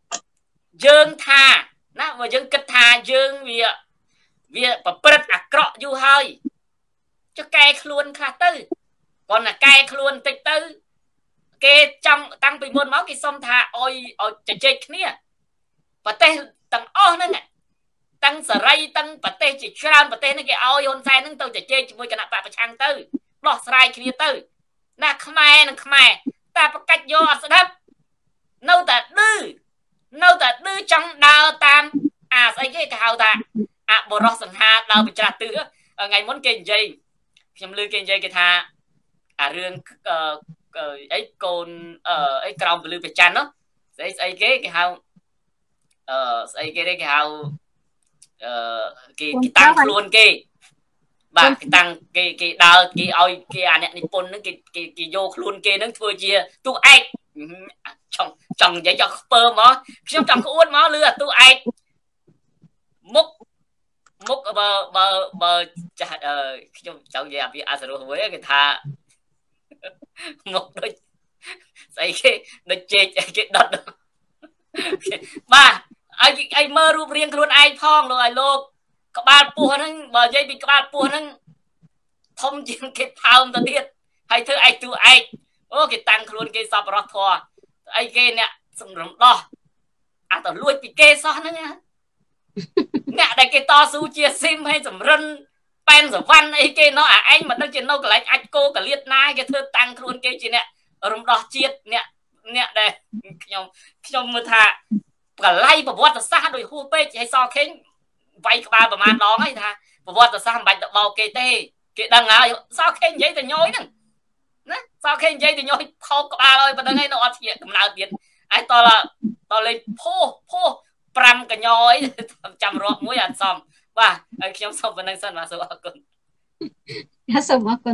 dương tha nè và dương kịch tha dương vì vì bà bật à cọ du hơi cho cây luôn khá tư còn là cây luôn tịch tư cái trong tăng bị môn máu cái xong tha ôi ôi chạy chạy kia và tê tăng o nữa nè tăng sờ ray tăng và tê chỉ tràn và tê nó cái ôi hôn sai nó tôi chạy chạy chỉ môi cái nạp bạc trang tư lọt sai kia tư nè khmer nè khmer ta bắt cách vô sẽ đáp nâu ta đư nâu ta đư trong đào tam à xây cái hào ta à bộ rót sừng ha đào bị trả tứ ngày muốn kênh dây xem lư kênh dây cái tha à riêng ấy côn ấy còng lưu về chăn đó ấy ấy cái cái hao ấy cái đấy cái hao cái cái tăng luôn cái bà cái tăng cái cái đào cái oi cái anh này pôn nó cái cái cái vô luôn cái nó thua chia tu ai chồng chồng vậy cho pơ mó trong chồng có uốn mó lừa tu ai múc múc bờ bờ bờ trong trong nhà bị ăn rồi với cái thà một đôi cái cái nó chê cái đợt bà ai ai mơ rụp riêng luôn ai phong rồi ai lô các bạn pua nó bờ dây bị các bạn pua nó thông trên cái thao ta tiết hay thứ ai tu ai ô cái tăng luôn cái sập rót thò ai cái nè sầm rầm đo à tao lui bị kê son đó nha nè đây cái to su chia sim hay sầm rân pen sầm văn ấy cái nó à anh mà nó chỉ nâu cái lại anh cô cả liệt nai cái thứ tăng luôn cái gì nè rầm đo chiết nè nè đây nhom nhom mưa thà cả lay và vót xa đôi hô pê hay so kén vay baประมาณ đó ấy thà và vót xa bạch bao kê tê cái đằng nào sao khen vậy thì nhói nè sao khen vậy thì nhói không có ba ơi mà đằng ấy nó ọt thiệt cầm nào tiền ai to là to lên phô phô pram cả nhói chăm rọ mũi ăn xong và aiខ្ញុំសុំប៉ុណ្្នឹងសិនបាទសូមអរគុណសូមអរគុណ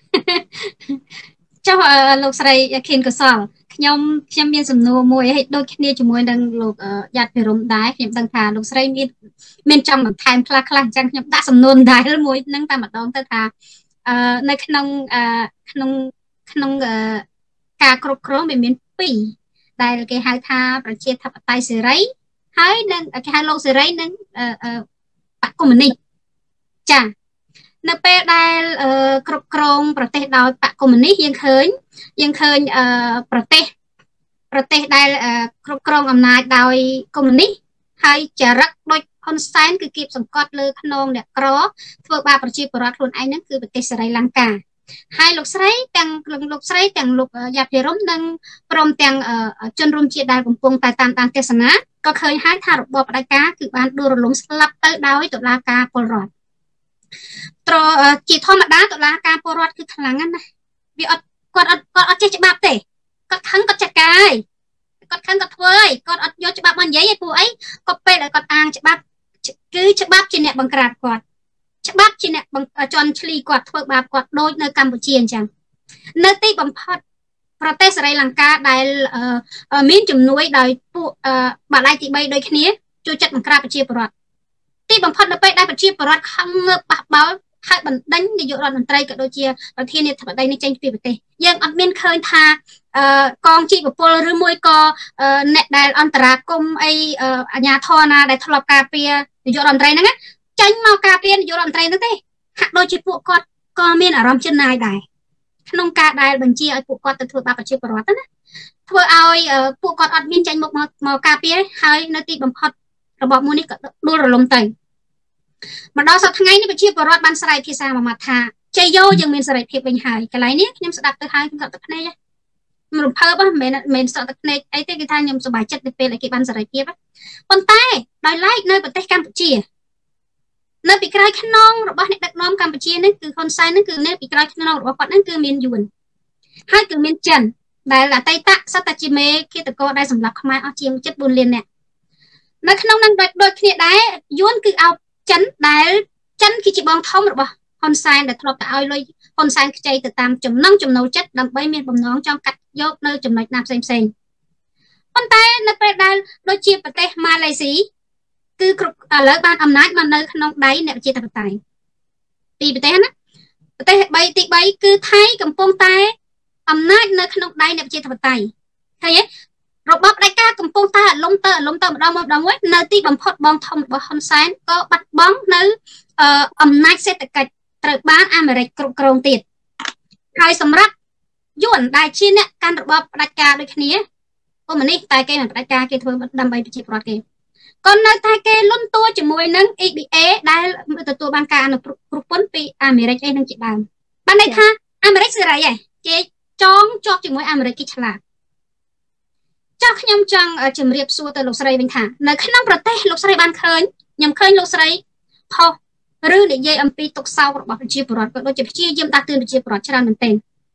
ចុះលោកស្រីខៀនកសលខ្ញុំខ្ញុំមានសំណួរមួយឲ្យដូចគ្នាជាមួយនឹងលោកយ៉ាត់ភិរមដែរខ្ញុំដឹងថាលោកស្រីមានមានចង់បន្ថែមខ្លះខ្លះអញ្ចឹងខ្ញុំដាក់សំណួរដែរមួយនឹងតែម្ដងទៅថានៅក្នុងក្នុងក្នុងការគ្រប់គ្រងវាមានពីរដែលគេហៅថាប្រជាធិបតេយ្យសេរីហើយនឹងគេហៅលោកសេរីនិងបកកុម្មុយនីសចានៅពេលដែលគ្រប់គ្រងប្រទេសដោយបកកុម្មុយនីសយើងឃើញយើងឃើញប្រទេសប្រទេសដែលគ្រប់គ្រងអំណាចដោយកុម្មុយនីសហើយចរិតដូចហ៊ុនសែនគឺគៀបសង្កត់លើខ្នងអ្នកក្រធ្វើបាបប្រជាពលរដ្ឋខ្លួនឯងហ្នឹងគឺប្រទេសសេរីលង្កាហើយលោកស្រីទាំងលោកស្រីទាំងលោកយ៉ាភិរមនិងព្រមទាំងជនរួមជាតិដែលកំពុងតែតាមដានទេសនាក៏ឃើញហើយថារបបផ្ដាច់ការគឺបានដួលរលំស្លាប់ទៅដោយតុលាការពលរដ្ឋត្រជាធម្មតាតុលាការពលរដ្ឋគឺខ្លាំងណាស់ណាវាអត់គាត់អត់គាត់អត់ចេះច្បាប់ទេគាត់ខឹងគាត់ចាត់ការហើយគាត់ខឹងគាត់ធ្វើហើយគាត់អត់យកច្បាប់មកនិយាយឯពួកអីគាត់ពេលដែលគាត់អាងច្បាប់គឺច្បាប់ជាអ្នកបង្ក្រាបគាត់ច្បាប់ជាអ្នកជន់ឈ្លីគាត់ធ្វើបាបគាត់ដូចនៅកម្ពុជាអញ្ចឹងនៅទីបំផុតប្រទេសសេរីលង្កាដែលមានជំនួយដោយពួកបាឡៃទី3ដូចគ្នាជួយចិត្តបង្ក្រាបប្រជាពលរដ្ឋទីបំផុតនៅពេលដែលប្រជាពលរដ្ឋខឹងងើបបះបោរហើយបណ្ដេញនាយករដ្ឋមន្ត្រីក៏ដូចជាប្រធានាធិបតីនេះចេញពីប្រទេសយើងអត់មានឃើញថាកងជីវពលឬមួយក៏អ្នកដែលអន្តរាគមអីអាជ្ញាធរណាដែលធ្លាប់ការពារនាយករដ្ឋមន្ត្រីហ្នឹងចេញមកការពារនាយករដ្ឋមន្ត្រីហ្នឹងទេហាក់ដូចជាពួកគាត់ក៏មានអារម្មណ៍ជឿនណាយដែរក្នុងការដែលបញ្ជាឲ្យពួកគាត់ទៅធ្វើបាបប្រជាពលរដ្ឋណាធ្វើឲ្យពួកគាត់អត់មានចេញមុខមកមកការពារហើយនៅទីបំផុតរបបមួយនេះក៏ដួលរលំទៅមកដល់សប្តាហ៍ថ្ងៃនេះប្រជាពលរដ្ឋបានស្រែកភាសាមួយម៉ាត់ថាជ័យយោយើងមានសេរីភាពវិញហើយកន្លែងនេះខ្ញុំស្ដាប់ទៅហើយខ្ញុំសក់ទឹកភ្នែកមិនរំភើបមិនមែនមិនសក់ទឹកភ្នែកអីទេគេថាខ្ញុំសប្បាយចិត្តទៅពេលដែលគេបានសេរីភាពប៉ុន្តែដោយឡែកនៅប្រទេសកម្ពុជានៅពីក្រោយខ្នងរបស់អ្នកដឹកនាំកម្ពុជានេះគឺហ៊ុនសែននេះគឺនៅពីក្រោយខ្នងរបស់គាត់ហ្នឹងគឺមានយួនហើយគឺមានចិនដែលអតីតសតជាមេឃាតករដែលសម្លាប់ខ្មែរអស់ជាងជិតបួនលាននាក់នៅក្នុងនឹងដូចគ្នាដែរយួនគឺអោបចិនដែលចិនគឺជាបងធំរបស់ហ៊ុនសែនដែលធ្លាប់តែឲ្យលុយហ៊ុនសែនខ្ចីទៅតាមចំណង់ចំណូលចិត្តដើម្បីមានបំណងចង់កាត់យកនៅចំណុចណាផ្សេងផ្សេងប៉ុន្តែនៅពេលដែលដូចជាប្រទេសម៉ាឡេស៊ីគឺគ្រប់ឥឡូវបានអំណាចមកនៅក្នុងដៃអ្នកប្រជាធិបតេយ្យពីប្រទេសណាប្រទេស3ទី3គឺថៃកំពុងតែអំណាចនៅក្នុងដៃអ្នកប្រជាធិបតេយ្យឃើញទេរបបផ្ដាច់ការកំពុងតែអលំទៅអលំទៅម្ដងមួយម្ដងមួយនៅទីបំផុតបងធំរបស់ហ៊ុនសែនក៏បាត់បង់នៅអំណាចសេដ្ឋកិច្ចត្រូវបានអាមេរិកគ្រប់គ្រងទៀតហើយសម្រាប់យួនដែលជាអ្នកកាន់របបផ្ដាច់ការដូចគ្នាអូម៉ានេះតែគេមិនផ្ដាច់ការគេធ្វើដើម្បីប្រជាពលរដ្ឋគេក៏នៅតែគេលុនតួជាមួយនឹង E B A ដែលទទួលបានការអនុគ្រោះពន្ធពីអាមេរិកអីនឹងជាដើមបានន័យថាអាមេរិកសេរីឯងគេចងជាប់ជាមួយអាមេរិកគេឆ្លាតចុះខ្ញុំចង់ជម្រាបសួរទៅលោកស្រីវិញថានៅក្នុងប្រទេសលោកស្រីបានឃើញខ្ញុំឃើញលោកស្រីផុសឬនិយាយអំពីទុកសោករបស់ប្រជាពលរដ្ឋក៏ដូចជាព្យាយាមដាស់តឿនប្រជាពលរដ្ឋច្រើនមែនទែន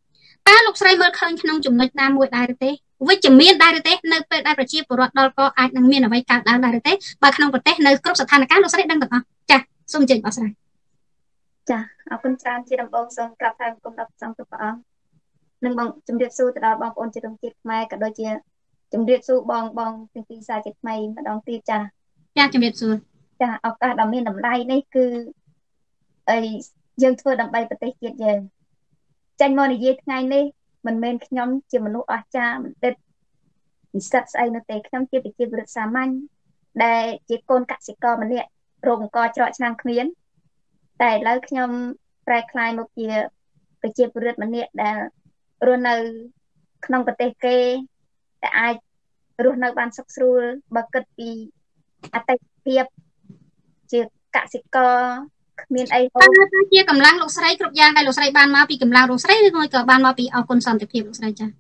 តើលោកស្រីមើលឃើញក្នុងចំណុចណាមួយដែរទេវិជ្ជមានដែរទេនៅពេលដែលប្រជាពលរដ្ឋដល់ក៏អាចនឹងមានអ្វីកើតឡើងដែរទេបើក្នុងប្រទេសនៅគ្រប់ស្ថានភាពលោកស្រីដឹងទាំងអស់ចាសូមជម្រាបអរស្រាយចាអរគុណច្រើនជាដំបូងសូមក្រាបថ្វាយបង្គំដល់ព្រះសង្ឃគ្រប់ព្រះអង្គនិងបងជម្រាបសួរទៅដល់បងប្អូនជារំជាតិខ្មែរក៏ដូចជាជម្រាបសួរបងបងទាំងពីរសាជាថ្មីម្ដងទៀតចាចាជម្រាបសួរចាឱកាសដ៏មានតម្លៃនេះគឺអីយើងធ្វើដើម្បីប្រទេសជាតិយើងចាញ់មកនិយាយថ្ងៃនេះមិនមែនខ្ញុំជាមនុស្សអស្ចារ្យបណ្ឌិតនិស្សិតស្អីនោះទេខ្ញុំជាប្រជាពលរដ្ឋសាមញ្ញដែលជាកូនកសិករម្នាក់រោងអង្គច្រកឆ្នាំគ្មានតែឥឡូវខ្ញុំប្រែក្លាយមកជាប្រជាពលរដ្ឋម្នាក់ដែលរស់នៅក្នុងប្រទេសគេតែអាចរស់នៅបានសុខស្រួលបើគិតពីអតីតភាពជាកសិករគ្មានអីហូបតើជាកម្លាំងលោកស្រីគ្រប់យ៉ាងដែលលោកស្រីបានមកពីកម្លាំងលោកស្រីឬមួយក៏បានមកពីអគុណសន្តិភាពលោកស្រីចា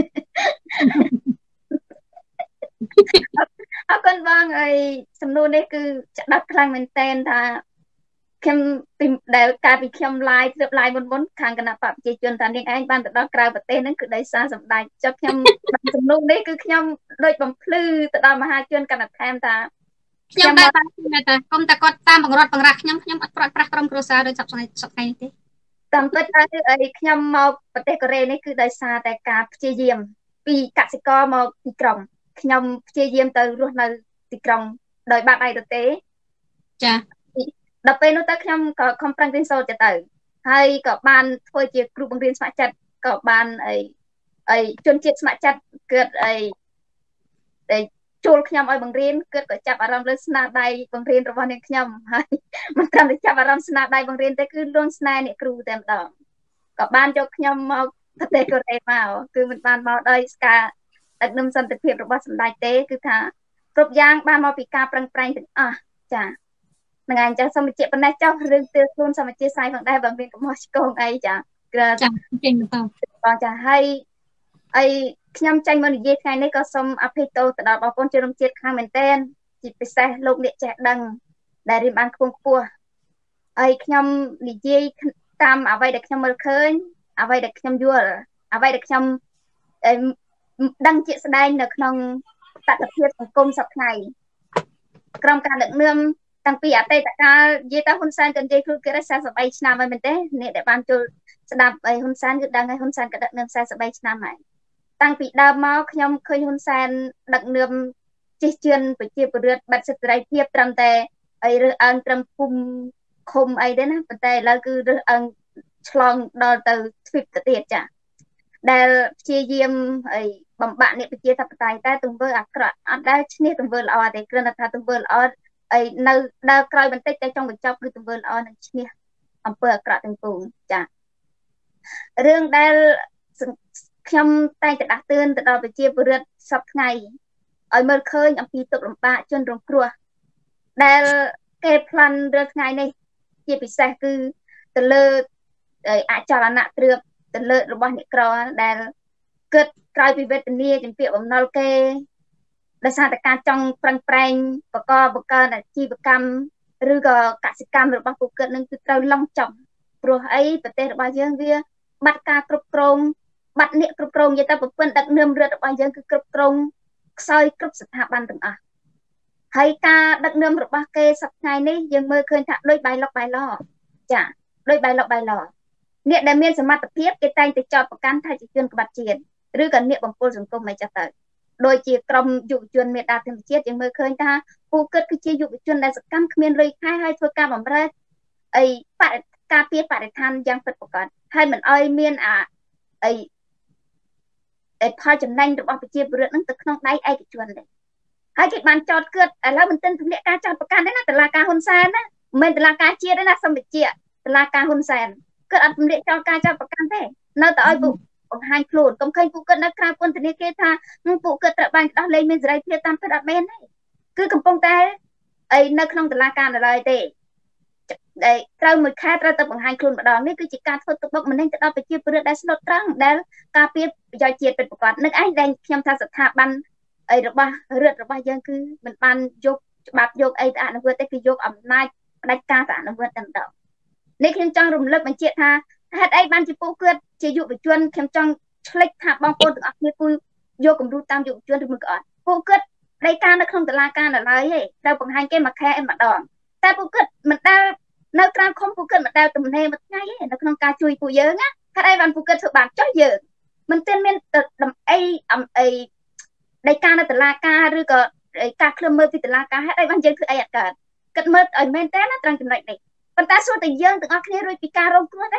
អរគុណបងអីសំណួរនេះគឺច្បាស់ខ្លាំងមែនតើថាខ្ញុំពីដែលកាលពីខ្ញុំ live ធ្វើ live មុនមុនខាងគណៈបព្វជិជនថានាងឯងបានទៅដល់ក្រៅប្រទេសហ្នឹងគឺដោយសារសម្ដេចចុះខ្ញុំសំណួរនេះគឺខ្ញុំដូចបំភ្លឺទៅដល់មហាជនកាន់តែថែមថាខ្ញុំតែតែកុំតែគាត់តាមបង្រត់បង្រាស់ខ្ញុំខ្ញុំអត់ប្រត់ប្រាស់ក្រុមគ្រួសារដោយសពថ្ងៃសពថ្ងៃនេះទេតាមពិតថាគឺអីខ្ញុំមកប្រទេសកូរ៉េនេះគឺដោយសារតែការព្យាយាមពីកសិករមកទីក្រុងខ្ញុំព្យាយាមទៅរស់នៅទីក្រុងដោយបាត់អីទៅទេចាដល់ពេលនោះទៅខ្ញុំក៏ខំប្រឹងរៀនសូត្រទៅហើយក៏បានធ្វើជាគ្រូបង្រៀនស្ម័គ្រចិត្តក៏បានអីអីជនជាតិស្ម័គ្រចិត្តកើតអីអីចូលខ្ញុំឲ្យបង្រៀនគិតក៏ចាប់អារម្មណ៍លើស្នាដៃបង្រៀនរបស់នាងខ្ញុំហើយមិនត្រឹមតែចាប់អារម្មណ៍ស្នាដៃបង្រៀនទេគឺលួងស្នេហ៍អ្នកគ្រូតែម្ដងក៏បានយកខ្ញុំមកប្រទេសកូរ៉េមកគឺមិនបានមកដោយការដឹកនាំសន្តិភាពរបស់សម្ដេចទេគឺថាគ្រប់យ៉ាងបានមកពីការប្រឹងប្រែងទាំងអស់ចាហ្នឹងហើយចាសូមបញ្ជាក់ប៉ុណ្ណេះចុះរឿងទើខ្លួនសូមបញ្ជាសាយផងដែរបើមានកំហុសឆ្គងអីចាចាចេញបន្តបងចាហើយអីខ្ញុំចាញ់មកនិយាយថ្ងៃនេះក៏សូមអភ័យទោសទៅដល់បងប្អូនជនរួមជាតិខាងមែនទែនជាពិសេសលោកអ្នកចេះដឹងដែលរៀនបានខ្ពង់ខ្ពស់ហើយខ្ញុំនិយាយតាមអ្វីដែលខ្ញុំមើលឃើញអ្វីដែលខ្ញុំយល់អ្វីដែលខ្ញុំដឹងជាក់ស្ដែងនៅក្នុងបទភាពសង្គមសប្តាហ៍ក្រុមការដឹកនាំតាំងពីអតីតកាលនិយាយទៅហ៊ុនសែនក៏និយាយខ្លួនគេដែរសារបៃឆ្នាំហើយមែនទេអ្នកដែលបានចូលស្ដាប់អីហ៊ុនសែនគឺដឹងហើយហ៊ុនសែនក៏ដឹកនាំសារបៃឆ្នាំហើយតាំងពីដើមមកខ្ញុំឃើញហ៊ុនសែនដឹកនាំជិះជឿនប្រជាពលរដ្ឋបាត់សិទ្ធិសេរីភាពត្រឹមតែអីរើសអើងត្រឹមភូមិឃុំអីទេណាប៉ុន្តែឥឡូវគឺរើសអើងឆ្លងដល់ទៅទ្វីបទៅទៀតចាដែលព្យាយាមអីបំបាក់អ្នកប្រជាធិបតេយ្យតែទង្វើអាក្រក់អត់ដែលឈ្នះទង្វើល្អទេគ្រាន់តែថាទង្វើល្អអីនៅដើរក្រោយបន្តិចតែចង់បញ្ចប់គឺទង្វើល្អនឹងឈ្នះអំពើអាក្រក់ទាំងពួងចារឿងដែលខ្ញុំតែងតែដាស់តឿនទៅដល់ប្រជាពលរដ្ឋសពថ្ងៃឲ្យមើលឃើញអំពីទុក្ខលំបាកជនរងគ្រោះដែលគេប្លន់រាល់ថ្ងៃនេះជាពិសេសគឺទៅលើអចលនៈទ្រព្យទៅលើរបស់អ្នកក្រដែលគិតក្រោយពីវេទនាជំពាក់បំណុលគេដោយសារតែការចង់ប្រឹងប្រែងបកបកើអាជីវកម្មឬក៏កសិកម្មរបស់ពួកគាត់នឹងគឺត្រូវឡងចំព្រោះអីប្រទេសរបស់យើងវាបាត់ការគ្រប់គ្រងបាត់អ្នកគ្រប់គ្រងនិយាយទៅប្រព័ន្ធដឹកនាំរដ្ឋរបស់យើងគឺគ្រប់គ្រងខ្សោយគ្រប់ស្ថាប័នទាំងអស់ហើយការដឹកនាំរបស់គេសប្តាហ៍នេះយើងមើលឃើញថាដូចបាយលុកបាយឡចាដូចបាយលុកបាយឡអ្នកដែលមានសមត្ថភាពគេតែងតែចោទប្រកាន់ថាជាជនក្បត់ជាតិឬក៏អ្នកបំពុលសង្គមអីចឹងទៅដោយជាក្រុមយុវជនមេដាធម្មជាតិយើងមើលឃើញថាពួកគាត់គឺជាយុវជនដែលសកម្មគ្មានលុយខែហើយធ្វើការបម្រើអីបរិការពារបរិស្ថានយ៉ាងពិតប្រាកដហើយមិនអោយមានអាអីអីផលចំណេញរបស់ប្រជាពលរដ្ឋនឹងទៅក្នុងដៃឯកជនទេហើយគេបានចោទគាត់ឥឡូវមិនទាន់ទម្លាក់ការចោទប្រកាន់ទេណាតុលាការហ៊ុនសែនណាមិនមែនតុលាការជាតិទេណាសម្បជាតុលាការហ៊ុនសែនគាត់អត់ទម្លាក់ចោលការចោទប្រកាន់ទេនៅតែឲ្យពួកបង្ហាញខ្លួនកុំឃើញពួកគាត់នៅក្រៅពន្ធនាគារថាពួកគាត់ត្រូវបានដោះលែងមានសេរីភាពតាមពិតអត់មែនទេគឺកំពុងតែអីនៅក្នុងតុលាការនៅឡើយទេដែលត្រូវមួយខែត្រូវទៅបង្ហាញខ្លួនម្ដងនេះគឺជាការធ្វើទុកបុកម្នេញទៅដល់ប្រជាពលរដ្ឋដែលស្លុតត្រង់ដែលការពារប្រយោជន៍ជាតិពិតប្រាកដនឹងឯងដែលខ្ញុំថាស្ថាប័នអីរបស់រដ្ឋរបស់យើងគឺមិនបានយកច្បាប់យកអីទៅអនុវត្តទេគឺយកអំណាចផ្ដាច់ការទៅអនុវត្តតែម្ដងនេះខ្ញុំចង់រំលឹកបញ្ជាក់ថា hạt ấy ban chỉ phụ quyết chỉ dụ về chuyên kèm trong click thả bong bồn từ ác như cùi vô cùng đu tam dụ chuyên được mực ở phụ quyết đây ca nó không tự la ca là lấy ấy đâu bằng hai cái mặt khe em mặt đòn ta phụ quyết mình ta nơi trang không phụ quyết mình đeo tầm nê mặt ngay ấy nó không ca chui phụ dớ nhá hạt ấy ban phụ quyết sự bản cho giờ mình tên miên tự đầm ấy ẩm ấy đây ca nó tự la ca rồi có ca khâm mơ vì tự la ca hạt ấy ban dân thứ ấy cả cất mơ ở men té nó trang chừng này này còn ta số tự dân tự ác như rồi bị ca rong nữa đấy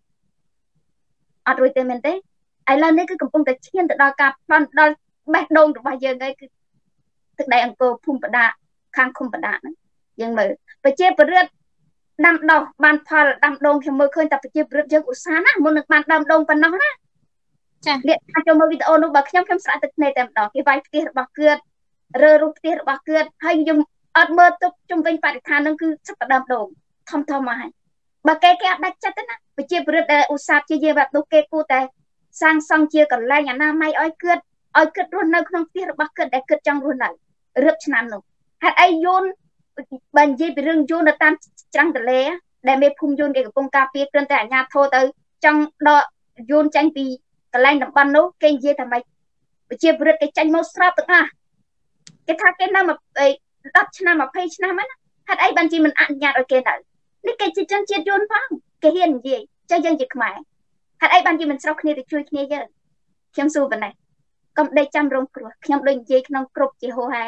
ở rồi tên mình đấy ai lên đấy cứ cầm phong tự chiên tự đo cặp đo đo bát đông được bao giờ đây cứ thực đại anh cô phun bật đạn khang không bật đạn nhưng mà phải chia bớt rất đâm đầu ban phà đâm đông thì mới khơi tập phải chia bớt rất của sáng á muốn được ban đâm đông phần nó á điện cho mới video nó bật nhắm nhắm sạ thực này tầm đó cái vai kia bạc cướp rơ rút kia bạc cướp hay dùng ở mơ tục trong vinh phải than nó cứ sắp đâm đông thom thom mà bà cái cái đặt chất á phải chia bớt để usap chia chiaแบบok cô ta sang xong chia còn lại nhà nam may oi cướp oi cướp luôn nơi không kia bạc cướp để cướp trong luôn này rớp chân nó hạt ai yôn bạn gì bị rừng yôn là tam trăng tờ lé để mê phun yôn cái công cà phê trên tại nhà thô tới trong đó yôn tranh vì cái lạnh đậm ban nấu cái gì thằng mày chia bớt cái tranh màu sáp tức à cái thằng cái nào mà đắp chân mà pay chân mà hạt ai bạn gì mình ăn nhạt ở cái nào cái cái chỉ chân chia yôn phong cái hiền gì cho dân dịch mày hạt ai bạn gì mình sau khi thì chui kia chứ khiêm su bên này còn đây trăm rong cửa khiêm đôi gì không cướp chỉ hồ hái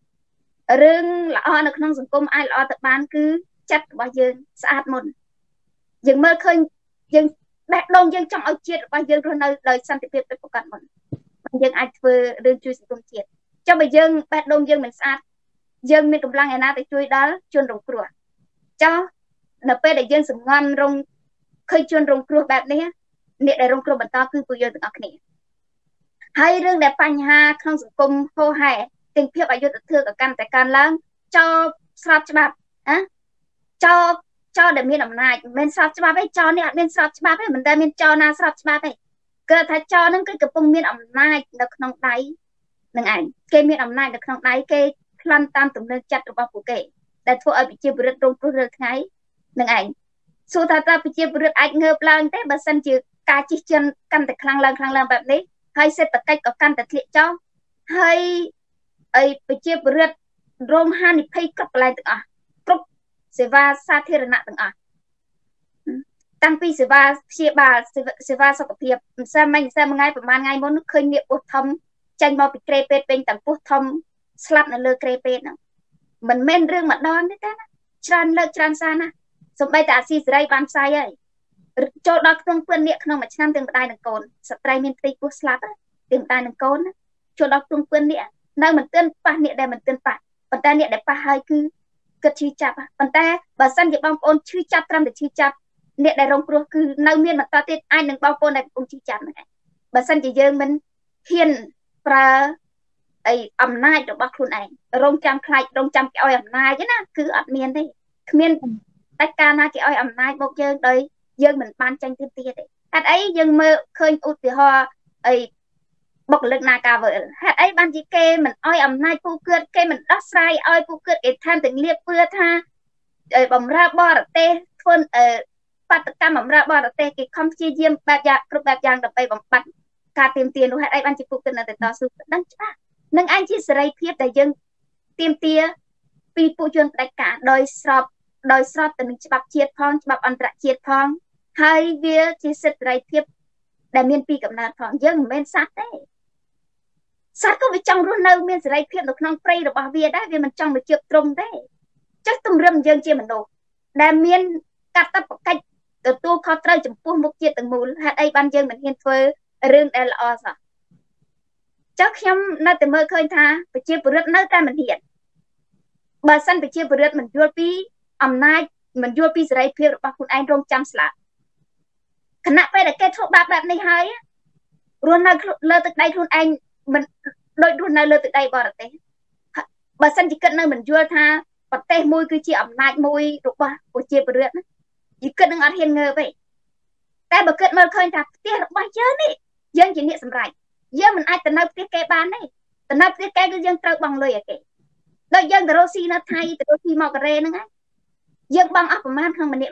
rừng là ở nơi trong công ai là tập ban cứ chặt bao giờ sát một dừng mơ khơi dừng đại đông dân trong ở chiết bao giờ rồi nơi đời sanh tiệp tới cận mình dân ai vừa rừng chui sự công chiết cho bây giờ đại đông dân mình sát dân mình cầm lăng ngày nào tới chui đó chuyên rong cửa cho nợ pe để dân sừng ngon rong khơi chuyên rong cửaแบบนี้เนี่ยได้รองครัวบรรทาคือปุยยต่างๆนี่ให้เรื่องแต่ปัญหาក្នុងសង្គមហូរហែទាំងភាពអយុត្តិធម៌ក៏កាន់តែកើនឡើងចោស្របច្បាប់ណាចោចោដែលមានអំណាចមិនស្របច្បាប់ទេចោនេះអត់មានស្របច្បាប់ទេមិនដែលមានចោណាស្របច្បាប់ទេគឺថាចោហ្នឹងគឺកំពុងមានអំណាចនៅក្នុងដៃនឹងឯងគេមានអំណាចនៅក្នុងដៃគេផ្លន់តាមទំនើបចិត្តរបស់ពួកគេដែលធ្វើឲ្យប្រជាពលរដ្ឋរងគ្រោះរាល់ថ្ងៃនឹងឯងសួរថាតើប្រជាពលរដ្ឋអាចងើបឡើងទេបើសិនជាការជិះជិនកាន់តែខ្លាំងឡើងខ្លាំងឡើងបែបនេះហើយសេដ្ឋកិច្ចក៏កាន់តែធ្លាក់ចុះហើយអីប្រជាពលរដ្ឋរងហានិភ័យគ្រប់កន្លែងទាំងអស់គ្រប់សេវាសាធារណៈទាំងអស់តាំងពីសេវាព្យាបាលសេវាសុខភាពមិនសើមិញសើមួយថ្ងៃប្រហែលថ្ងៃមុនឃើញអ្នកពោះធំចេញមកពីក្រេពេទ្យពេញទាំងពោះធំស្លាប់នៅលើក្រេពេទ្យហ្នឹងមិនមែនរឿងម្ដងទេណាច្រើនលើកច្រើនសារណាសំបីតែអាស៊ីសេរីបានផ្សាយហើយចូលដល់ក្នុងពឿននេះក្នុងមួយឆ្នាំទាំងម្ដាយនិងកូនស្ត្រីមានផ្ទៃពោះស្លាប់ទាំងម្ដាយនិងកូនចូលដល់ក្នុងពឿននេះនៅមិនទាន់ប៉ះនេះដែលមិនទាន់ប៉ះប៉ុន្តែអ្នកដែលប៉ះហើយគឺគិតឈឺចាប់ប៉ុន្តែបើសិនជាបងប្អូនឈឺចាប់ត្រឹមតែឈឺចាប់អ្នកដែលរងគ្រោះគឺនៅមានបន្តទៀតអាចនឹងបងប្អូនដែលកំពុងឈឺចាប់ហ្នឹងបើសិនជាយើងមិនហ៊ានប្រើអីអំណាចរបស់ខ្លួនឯងរងចាំខ្លាចរងចាំគេឲ្យអំណាចណាគឺអត់មានទេគ្មានតែការណាគេឲ្យអំណាចមកយើងដោយយើងមិនបានចាញ់ទៀតទៀតទេហេតុអីយើងមើលឃើញឧទាហរណ៍អីបុគ្គលិកណាកាវើហេតុអីបានជាគេមិនឲ្យអំណាចពូគឿតគេមិនដោះស្រាយឲ្យពូគឿតគេថែមទាំងលៀបពឿថាបំរើបរទេសធ្វើបាតកម្មបំរើបរទេសគេខំព្យាយាមបែបយ៉ាងគ្រប់បែបយ៉ាងដើម្បីបំបត្តិការទៀមទានោះហេតុអីបានជាពូគឿតនៅតែតស៊ូដឹងច្បាស់នឹងអញជាសេរីភាពដែលយើងទៀមទាពីពួកជនផ្ដាច់ការដោយស្របដោយស្របទៅនឹងច្បាប់ជាតិផងច្បាប់អន្តរជាតិផងហើយវាជាសិទ្ធិសេរីភាពដែលមានពីកំណើតផងយើងមិនមែនសត្វទេសត្វក៏វាចង់រស់នៅមានសេរីភាពនៅក្នុងព្រៃរបស់វាដែរវាមិនចង់មកជឿបត្រង់ទេចុះទម្រាំយើងជាមនុស្សដែលមានកាតព្វកិច្ចទទួលខុសត្រូវចំពោះមុខជាតិទាំងមូលហេតុអីបានយើងមិនហ៊ានធ្វើរឿងដែលល្អសោះចុះខ្ញុំនៅតែមើលឃើញថាប្រជាពលរដ្ឋនៅតែមិនហ៊ានបើសិនប្រជាពលរដ្ឋមិនយល់ពីអំណាចមិនយល់ពីសេរីភាពរបស់ខ្លួនឯងរងចាំស្លាប់គណៈពេលដែលគេធ្វើបាបបែបនេះហើយរស់នៅលើទឹកដីខ្លួនឯងមិនដូចរស់នៅលើទឹកដីបរទេសបើសិនជាគិតនៅមិនយល់ថាប្រទេសមួយគឺជាអំណាចមួយរបស់ប្រជាពលរដ្ឋណាយីគិតនឹងអត់ហ៊ានងើបទេតែបើគិតមើលឃើញថាផ្ទះរបស់យើងនេះយើងជាអ្នកសម្រេចយើងមិនអាចទៅនៅផ្ទះគេបានទេទៅនៅផ្ទះគេគឺយើងត្រូវបង់លុយឲ្យគេដូចយើងទៅរកស៊ីនៅថៃទៅរកស៊ីមកកូរ៉េហ្នឹងហើយយើងបង់អស់ប្រមាណក្នុងម្នាក់ម្នាក់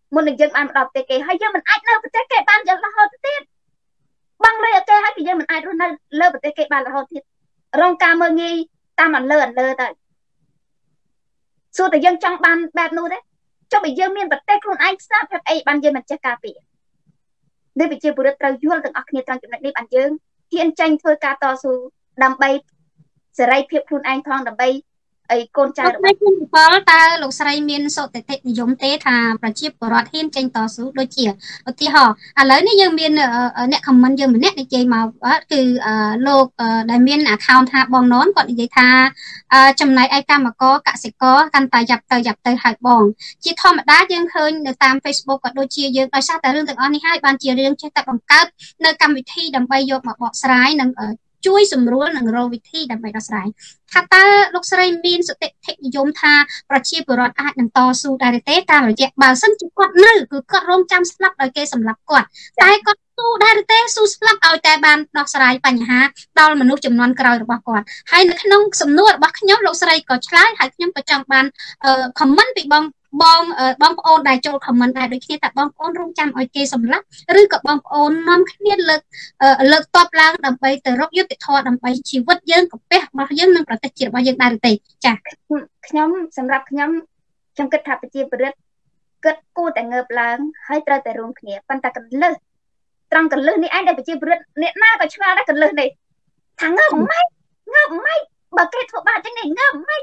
មុននឹងយើងបានមកដល់ប្រទេសគេហើយយើងមិនអាចនៅប្រទេសគេបានយ៉ាងរហូតទៀតបងលុយអូខេហើយគឺយើងមិនអាចរស់នៅលើប្រទេសគេបានរហូតទៀតរងការមើលងាយតាមអន្លើអន្លើទៅសួរតែយើងចង់បានបែបនោះទេចុះបើយើងមានប្រទេសខ្លួនឯងស្នាប់ប្រាប់អីបានយើងមិនចេះការពារនេះប្រជាពលរដ្ឋត្រូវយល់ទាំងអស់គ្នាត្រង់ចំណុចនេះបានយើងហ៊ានចាញ់ធ្វើការតស៊ូដើម្បីសេរីភាពខ្លួនឯងផងដើម្បីអីកូនចៅរបស់ខ្ញុំពលតើលោកស្រីមានសុតិធិនិយមទេថាប្រជាពលរដ្ឋហ៊ានចេញតស៊ូដូចជាឧទាហរណ៍ឥឡូវនេះយើងមានអ្នកខមមិនយើងម្នាក់និយាយមកគឺលោកដែលមាន account ថាបងននគាត់និយាយថាចំណែកឯកម្មករកសិករកាន់តែយ៉ាប់ទៅយ៉ាប់ទៅហើយបងជាធម្មតាយើងឃើញនៅតាម Facebook ក៏ដូចជាយើងដោយសារតែរឿងទាំងអស់នេះហើយបានជារឿងចេះតែបង្កើតនៅកម្មវិធីដើម្បីយកមកបកស្រាយនិងជួយសម្រួលនិងរកវិធីដើម្បីដោះស្រាយថាតើលោកស្រីមានសុតិធិនិយមថាប្រជាពលរដ្ឋអាចនឹងតស៊ូដែរទេតាមរយៈបើសិនជាគាត់នៅគឺគាត់រងចាំស្លាប់ដោយគេសម្លាប់គាត់តែគាត់ស៊ូដែរទេស៊ូស្លាប់ឲ្យតែបានដោះស្រាយបញ្ហាដល់មនុស្សចំនួនក្រោយរបស់គាត់ហើយនៅក្នុងសំណួររបស់ខ្ញុំលោកស្រីក៏ឆ្លើយហើយខ្ញុំក៏ចង់បានខមមិនពីបងបងបងប្អូនដែលចូលខមមិនដែរដូចគ្នាតែបងប្អូនរងចាំឲ្យគេសម្លាប់ឬក៏បងប្អូននាំគ្នាលើកលើកតបឡើងដើម្បីទៅរកយុត្តិធម៌ដើម្បីជីវិតយើងកាពះរបស់យើងនិងប្រទេសជាតិរបស់យើងដែរទេចាខ្ញុំសម្រាប់ខ្ញុំខ្ញុំគិតថាប្រជាពលរដ្ឋគិតគួរតែងើបឡើងហើយត្រូវតែរួមគ្នាប៉ុន្តែកលឹះត្រង់កលឹះនេះឯងដែលប្រជាពលរដ្ឋអ្នកណាក៏ឆ្ងល់ដែរកលឹះនេះថាងើបមិនងើបមិនបើគេធ្វើបាបចឹងនេះងើបមិន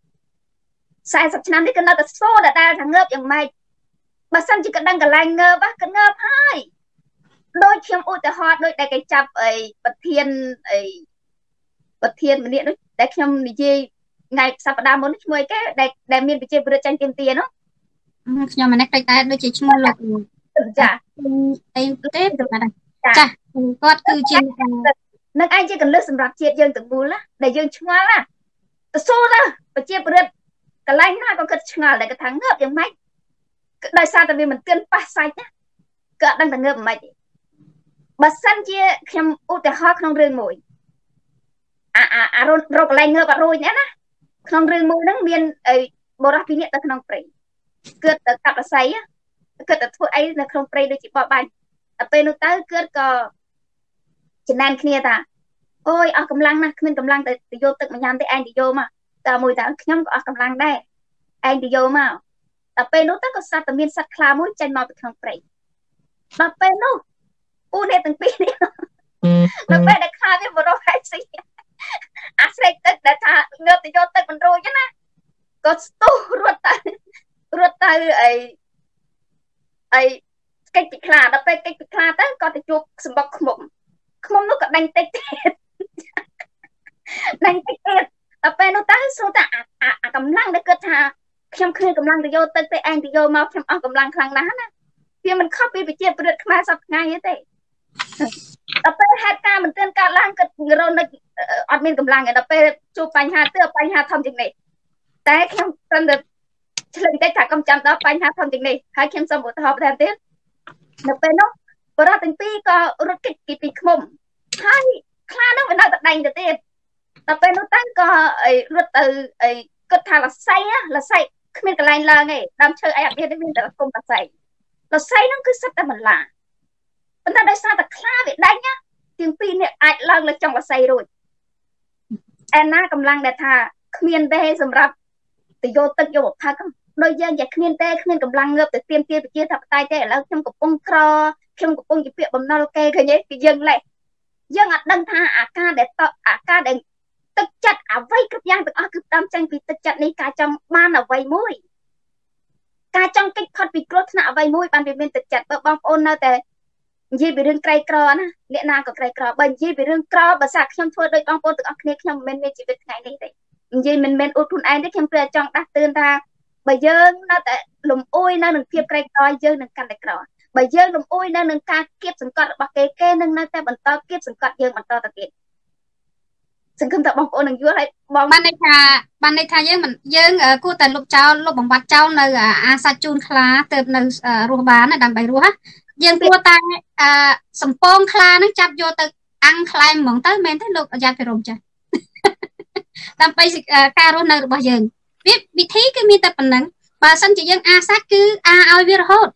40ឆ្នាំនេះក៏នៅតែសូដដែលថាងើបយ៉ាងម៉េចបើសិនជាក៏ដឹងកន្លែងងើបក៏ងើបហើយដូចខ្ញុំឧទាហរណ៍ដូចដែលគេចាប់អីប្រធានអីប្រធានម្នាក់នោះដែលខ្ញុំនិយាយថ្ងៃសប្តាហ៍មុនឈ្មោះគេដែលដែលមានប្រជាពលរដ្ឋចាញ់ទាមទារនោះខ្ញុំម្នាក់តែតែដូចជាឈ្មោះលោកចាអីទេចាគាត់គឺជានឹងឯងជាកលឹះសម្រាប់ជាតិយើងទាំងមូលណាដែលយើងឆ្ងល់ណាទៅសូទៅប្រជាពលរដ្ឋកន្លែងណាក៏គិតឆ្ងល់ដែរគាត់ថាងើបយ៉ាងម៉េចដោយសារតែវាមិនទាន់ប៉ះសាច់ណាក៏អត់ដឹងតែងើបមិនម៉េចទេបើសិនជាខ្ញុំឧទាហរណ៍ក្នុងរឿងមួយអាអាអារកកន្លែងងើបអត់រួចណាក្នុងរឿងមួយហ្នឹងមានអីបរិះពីរនាក់ទៅក្នុងព្រៃគិតទៅកាប់រស័យគិតទៅធ្វើអីនៅក្នុងព្រៃដូចជាបបបាញ់ដល់ពេលនោះទៅគិតក៏ចំណែនគ្នាថាអូយអស់កម្លាំងណាស់គ្មានកម្លាំងទៅយកទឹកមកញ៉ាំទេឯងទៅយកមកតែមួយតើខ្ញុំក៏អស់កម្លាំងដែរឯងទៅយកមកដល់ពេលនោះទៅក៏សត្វតែមានសត្វខ្លាមួយចេញមកពីក្នុងព្រៃដល់ពេលនោះពូនេះទាំងពីរនេះដល់ពេលដែលខ្លាវាបរោះហើយស៊ីអាស្រេចទឹកដែលថាងើបទៅយកទឹកមិនរួចណាក៏ស្ទុះរត់ទៅរត់ទៅអីអីកិច្ចពីខ្លាដល់ពេលកិច្ចពីខ្លាទៅក៏ទៅជួបសម្បុកខ្មុំខ្មុំនោះក៏ដេញតិចទៀតដេញតិចទៀតដល់ពេលនោះទៅសួរថាអាកម្លាំងដែលគិតថាខ្ញុំគ្មានកម្លាំងទៅយកទឹកទេឯងទៅយកមកខ្ញុំអស់កម្លាំងខ្លាំងណាស់ណាវាមិនខុសពីប្រជាពលរដ្ឋខ្មែរសប្តាហ៍ថ្ងៃទេដល់ពេលហេតុការណ៍មិនទាន់កើតឡើងគិតរោនឹកអត់មានកម្លាំងទេដល់ពេលជួបបញ្ហាទៅបញ្ហាធំជាងនេះតែខ្ញុំត្រឹមតែឆ្លងតិចថាកុំចាំដល់បញ្ហាធំជាងនេះហើយខ្ញុំសូមឧទាហរណ៍បន្ថែមទៀតនៅពេលនោះបរិបទទាំងពីរក៏រត់គេចពីពីឃ្មុំហើយខ្លានោះវានៅតែដេញទៅទៀតដល់ពេលនោះទៅក៏រត់ទៅអីគិតថាលស័យលស័យគ្មានកន្លែងឡើងទេដើមឈើអីអត់មានទេមានតែគុំលស័យលស័យហ្នឹងគឺសិតតែបន្លាប៉ុន្តែដោយសារតែខ្លាវាដេញណាទាំងពីរនេះអាចឡើងលើចុងលស័យរួចឯណាកម្លាំងដែលថាគ្មានទេសម្រាប់ទៅយកទឹកយកផឹកដោយយើងតែគ្មានទេគ្មានកម្លាំងងើបទៅទៀមទាប្រជាធិបតេយ្យទេឥឡូវខ្ញុំកំពុងក្រខ្ញុំកំពុងជាពាក្យបំណុលគេឃើញទេគឺយើងលេះយើងអត់ដឹងថាអាការដែលតអាការដែលទឹកចិត្តអ្វីគ្រប់យ៉ាងទាំងអស់គឺផ្ដើមចេញពីទឹកចិត្តនេះការចង់បានអ្វីមួយការចង់គេចផុតពីគ្រោះថ្នាក់អ្វីមួយបានវាមានទឹកចិត្តបើបងប្អូននៅតែនិយាយពីរឿងក្រីក្រណាអ្នកណាក៏ក្រីក្របើនិយាយពីរឿងក្របើសាខ្ញុំធ្វើដូចបងប្អូនទាំងអស់គ្នាខ្ញុំមិនមែនមានជីវិតថ្ងៃនេះទេនិយាយមិនមែនអួតខ្លួនឯងទេខ្ញុំព្រមចង់ដាស់តឿនថាបើយើងនៅតែលំអួយនៅនឹងភាពក្រីក្រយើងនឹងកាន់តែក្របើយើងលំអួយនៅនឹងការគៀបសង្កត់របស់គេគេនឹងនៅតែបន្តគៀបសង្កត់យើងបន្តទៅទៀតសង្ឃឹមថាបងប្អូននឹងយល់ហើយបងបានន័យថាបានន័យថាយើងមិនយើងគួរតែលុបចោលលុបបំបត្តិចោលនៅអាសាច់ជូនខ្លាទៅនៅរស់បានដើម្បីរស់យើងគួរតែសំពងខ្លានឹងចាប់យកទៅអាំងខ្លែងហ្មងទៅមែនទេលោកអាយ៉ាភិរមចាដើម្បីការរស់នៅរបស់យើងវាវិធីគឺមានតែប៉ុណ្ណឹងបើសិនជាយើងអាសាច់គឺអាឲ្យវារហូត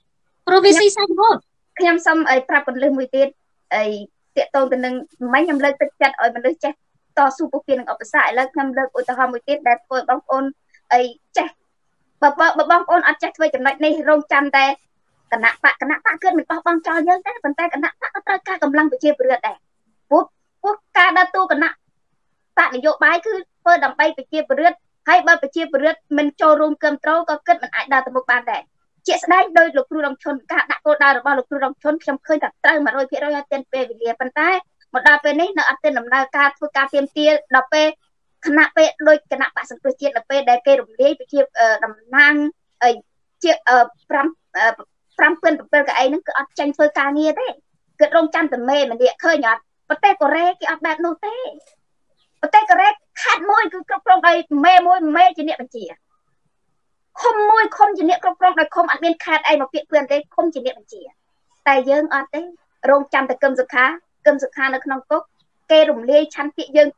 ព្រោះវាស៊ីសាច់រហូតខ្ញុំសូមឲ្យប្រាប់ពលិសមួយទៀតអីតាក់ទងទៅនឹងមិនខ្ញុំលើកទឹកចិត្តឲ្យមនុស្សចេះតស៊ូពុះពៀននឹងឧបសគ្គឥឡូវខ្ញុំលើកឧទាហរណ៍មួយទៀតដែលធ្វើបងប្អូនអីចេះបើបងប្អូនអត់ចេះធ្វើចំណុចនេះរងចាំតែគណៈបកគណៈបកគឺមិនបោះបង់ចោលយើងទេប៉ុន្តែគណៈបកក៏ត្រូវការកម្លាំងប្រជាពលរដ្ឋដែរពួកពួកការដើរតួគណៈបកនយោបាយគឺធ្វើដើម្បីប្រជាពលរដ្ឋហើយបើប្រជាពលរដ្ឋមិនចូលរួមគ្រប់គ្រងក៏គិតមិនអាចដើរទៅមុខបានដែរជាក់ស្ដែងដោយលោកគ្រូរងឈុនការដាក់គោលដៅរបស់លោកគ្រូរងឈុនខ្ញុំឃើញថាត្រូវ một trăm phần trăm ឲ្យទាន់ពេលវេលាប៉ុន្តែមកដល់ពេលនេះនៅអត់ទាន់ដំណើរការធ្វើការទៀមទាដល់ពេលគណៈពេលដោយគណៈបកសង្គ្រោះជាតិដល់ពេលដែលគេរំលាយប្រជាតំណាងជា5 5 7 7កៅអីហ្នឹងគឺអត់ចាញ់ធ្វើការងារទេគឺរងចាំតែមេម្នាក់ឃើញអត់ប្រទេសកូរ៉េគេអត់បែបនោះទេប្រទេសកូរ៉េខេត្តមួយគឺគ្រប់គ្រងដោយមេមួយមេជាអ្នកបញ្ជាឃុំមួយឃុំជាអ្នកគ្រប់គ្រងដោយឃុំអត់មានខេត្តអីមកពាក្យព្រឿនទេឃុំជាអ្នកបញ្ជាតែយើងអត់ទេរងចាំតែគឹមសុខាគឹមសុខានៅក្នុងគុកគេរំលាយឆន្ទៈយើង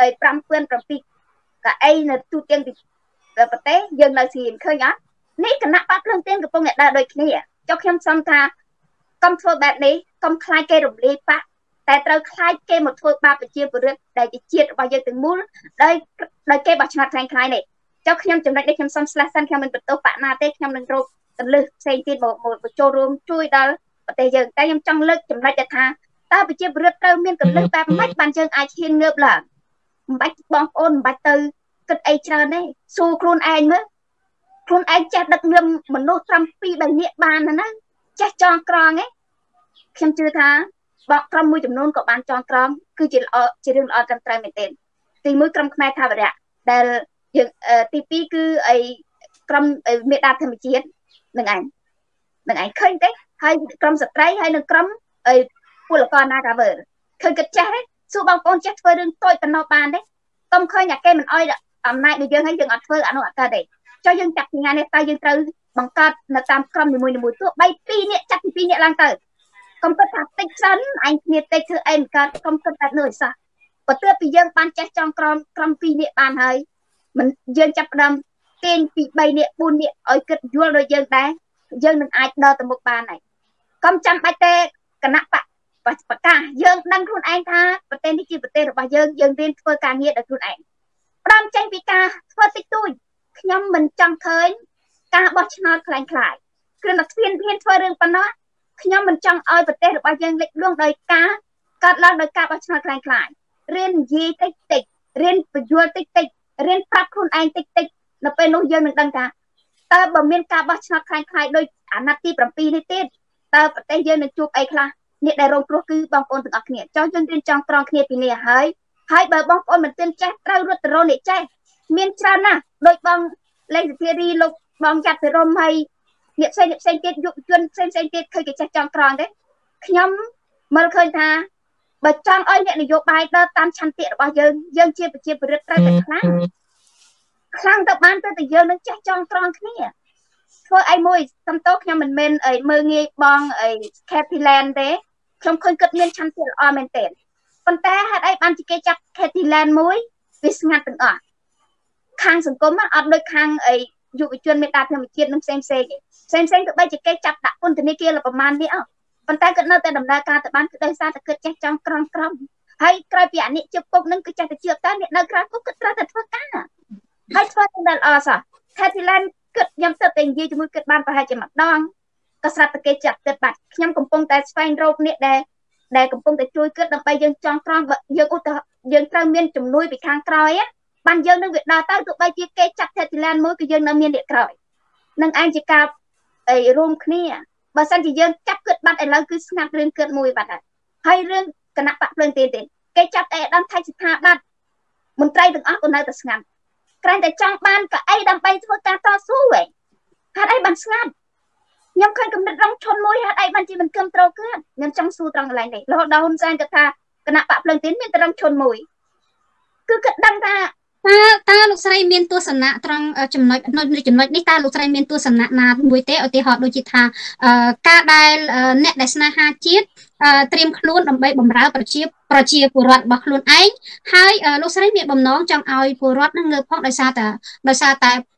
5 7 7កៅអីនៅទូទាំងប្រទេសយើងនៅស្រៀងឃើញអត់នេះគណៈបកភ្លើងទៀនកំពុងតែដើរដូចគ្នាចុះខ្ញុំសុំថាកុំធ្វើបែបនេះកុំខ្លាចគេរំលាយបកតែត្រូវខ្លាចគេមកធ្វើបាបប្រជាពលរដ្ឋដែលជាជាតិរបស់យើងទាំងមូលដោយដោយគេបោះឆ្នោតខ្លាំងខ្លាយនេះចុះខ្ញុំចំណុចនេះខ្ញុំសុំស្លេះសិនខ្ញុំមិនបន្ទោសបកណាទេខ្ញុំនឹងរកទន្លឹះផ្សេងទៀតមកចូលរួមជួយដល់ប្រទេសយើងតែខ្ញុំចង់លើកចំណុចដែលថាតើប្រជាពលរដ្ឋត្រូវមានកលឹះបែបម៉េចបានយើងអាចហ៊ានងើបឡើងមិនបាច់បងប្អូនមិនបាច់ទៅគិតអីច្រើនទេសួរខ្លួនឯងមើលខ្លួនឯងចេះដឹកនាំមនុស្សត្រឹមពីរបីនាក់បានណាចេះចងក្រងឯងខ្ញុំជឿថាបកក្រុមមួយចំនួនក៏បានចងក្រងគឺជាល្អជារឿងល្អត្រឹមត្រូវមែនទែនទីមួយក្រុមខ្មែរថាវរៈដែលយើងទីពីរគឺអីក្រុមមេដាធម្មជាតិនឹងឯងនឹងឯងឃើញទេហើយក្រុមស្ត្រីហើយនឹងក្រុមអីពលករណាកាវើឃើញគិតចេះទេសួរបងប្អូនចេះធ្វើរឿងតូចប៉ុណ្ណោះបានទេកុំឃើញតែគេមិនអោយអំណាចដូចយើងហើយយើងអត់ធ្វើអានោះអត់កើតទេចុះយើងចាត់ពីថ្ងៃនេះតើយើងត្រូវបង្កើតនៅតាមក្រុមនីមួយៗទោះបីពីរនាក់ចាត់ពីពីរនាក់ឡើងទៅកុំគិតថាតិចសិនឯងគ្នាតិចធ្វើអីមិនកើតកុំគិតតែនោះឯសោះបើទើបពីយើងបានចេះចងក្រមក្រុមពីរនាក់បានហើយមិនយើងចាប់ផ្ដើមទាញពីបីនាក់បួននាក់ឲ្យគិតយល់ដូចយើងដែរយើងនឹងអាចដើរទៅមុខបានហើយកុំចាំបាច់ទេគណៈបកប្រកាសយើងដឹងខ្លួនឯងថាប្រទេសនេះជាប្រទេសរបស់យើងយើងរៀនធ្វើការងារដោយខ្លួនឯងផ្ដើមចេញពីការធ្វើតិចតួចខ្ញុំមិនចង់ឃើញការបោះឆ្នោតខ្លាំងខ្លាយគ្រាន់តែស្ពានហ៊ានធ្វើរឿងប៉ុណ្ណោះខ្ញុំមិនចង់ឲ្យប្រទេសរបស់យើងលិចលង់ដោយការកាត់ឡើងដោយការបោះឆ្នោតខ្លាំងខ្លាយរៀននិយាយតិចតិចរៀនបញ្យល់តិចតិចរៀនប្រាប់ខ្លួនឯងតិចតិចនៅពេលនោះយើងនឹងដឹងថាតើបើមានការបោះឆ្នោតខ្លាំងខ្លាយដោយអាណត្តិទី7នេះទៀតតើប្រទេសយើងនឹងជួបអីខ្លះអ្នកដែលរងគ្រោះគឺបងប្អូនទាំងអស់គ្នាចង់យើងរៀនចង់ត្រង់គ្នាពីនេះហើយហើយបើបងប្អូនមិនទាន់ចេះត្រូវរត់ទៅរកអ្នកចេះមានច្រើនណាស់ដោយបងលេខសិធារីលោកបងចាត់ពិរមហើយអ្នកផ្សេងអ្នកផ្សេងទៀតយុវជនផ្សេងផ្សេងទៀតឃើញគេចេះចង់ក្រងទេខ្ញុំមើលឃើញថាបើចង់ឲ្យអ្នកនយោបាយដើរតាមឆន្ទៈរបស់យើងយើងជាប្រជាពលរដ្ឋត្រូវតែខ្លាំងខ្លាំងទៅបានទៅតែយើងនឹងចេះចង់ត្រង់គ្នាធ្វើអីមួយសំតោខ្ញុំមិនមែនអីមើងងាយបងអី Cathyland ទេខ្ញុំឃើញគាត់មានឆន្ទៈល្អមែនទែនប៉ុន្តែហេតុអីបានជាគេចាប់ Cathyland មួយវាស្ងាត់ទាំងអស់ខាងសង្គមអត់ដូចខាងអីយុវជនមេដាធម្មជាតិនឹងផ្សេងផ្សេងផ្សេងផ្សេងទៅបីជាគេចាប់ដាក់ពន្ធនាគារប្រមាណនេះអត់ប៉ុន្តែគាត់នៅតែដំណើរការទៅបានគឺដោយសារតែគាត់ចេះចង់ក្រំក្រំហើយក្រោយពីអានេះជិបគុកនឹងគឺចេះតែជឿតើអ្នកនៅក្រៅគុកគាត់ត្រូវតែធ្វើការហើយធ្វើទៅដល់អសោះ Cathyland គាត់ខ្ញុំទៅតែនិយាយជាមួយគាត់បានប្រហែលជាម្ដងក៏ស្រាប់តែគេចាប់ទឹកបាត់ខ្ញុំកំពុងតែស្វែងរកអ្នកដែលដែលកំពុងតែជួយគាត់ដើម្បីយើងចង់ក្រំយើងឧទាហរណ៍យើងត្រូវមានជំនួយពីខាងក្រោយបានយើងនឹងវាដើរទៅទោះបីជាគេចាប់ Cathyland មួយគឺយើងនៅមានអ្នកក្រោយនឹងឯងជាការអីរួមគ្នាបើសិនជាយើងចាប់គាត់បាត់ឥឡូវគឺស្ងាត់រឿងគាត់មួយបាត់ហើយរឿងគណៈបកភ្លើងទៀនទេគេចាប់តែដល់ថៃសិដ្ឋាបាត់មន្ត្រីទាំងអស់ក៏នៅតែស្ងាត់ក្រែងតែចង់បានកៅអីដើម្បីធ្វើការតស៊ូវិញហេតុអីបានស្ងាត់ខ្ញុំឃើញគំនិតរងឈុនមួយហេតុអីបានជាមិនគំត្រូលគាត់ខ្ញុំចង់សួរត្រង់កន្លែងនេះរហូតដល់ហ៊ុនសែនគាត់ថាគណៈបកភ្លើងទៀនមានតែរងឈុនមួយគឺគាត់ដឹងថាតើតើលោកស្រីមានទស្សនៈត្រង់ចំណុចនៅចំណុចនេះតើលោកស្រីមានទស្សនៈណាមួយទេឧទាហរណ៍ដូចជាថាការដែលអ្នកដែលស្នេហាជាតិត្រៀមខ្លួនដើម្បីបម្រើប្រជាប្រជាពលរដ្ឋរបស់ខ្លួនឯងហើយលោកស្រីមានបំណងចង់ឲ្យពលរដ្ឋនឹងងើបផងដោយសារតែដោយសារតែ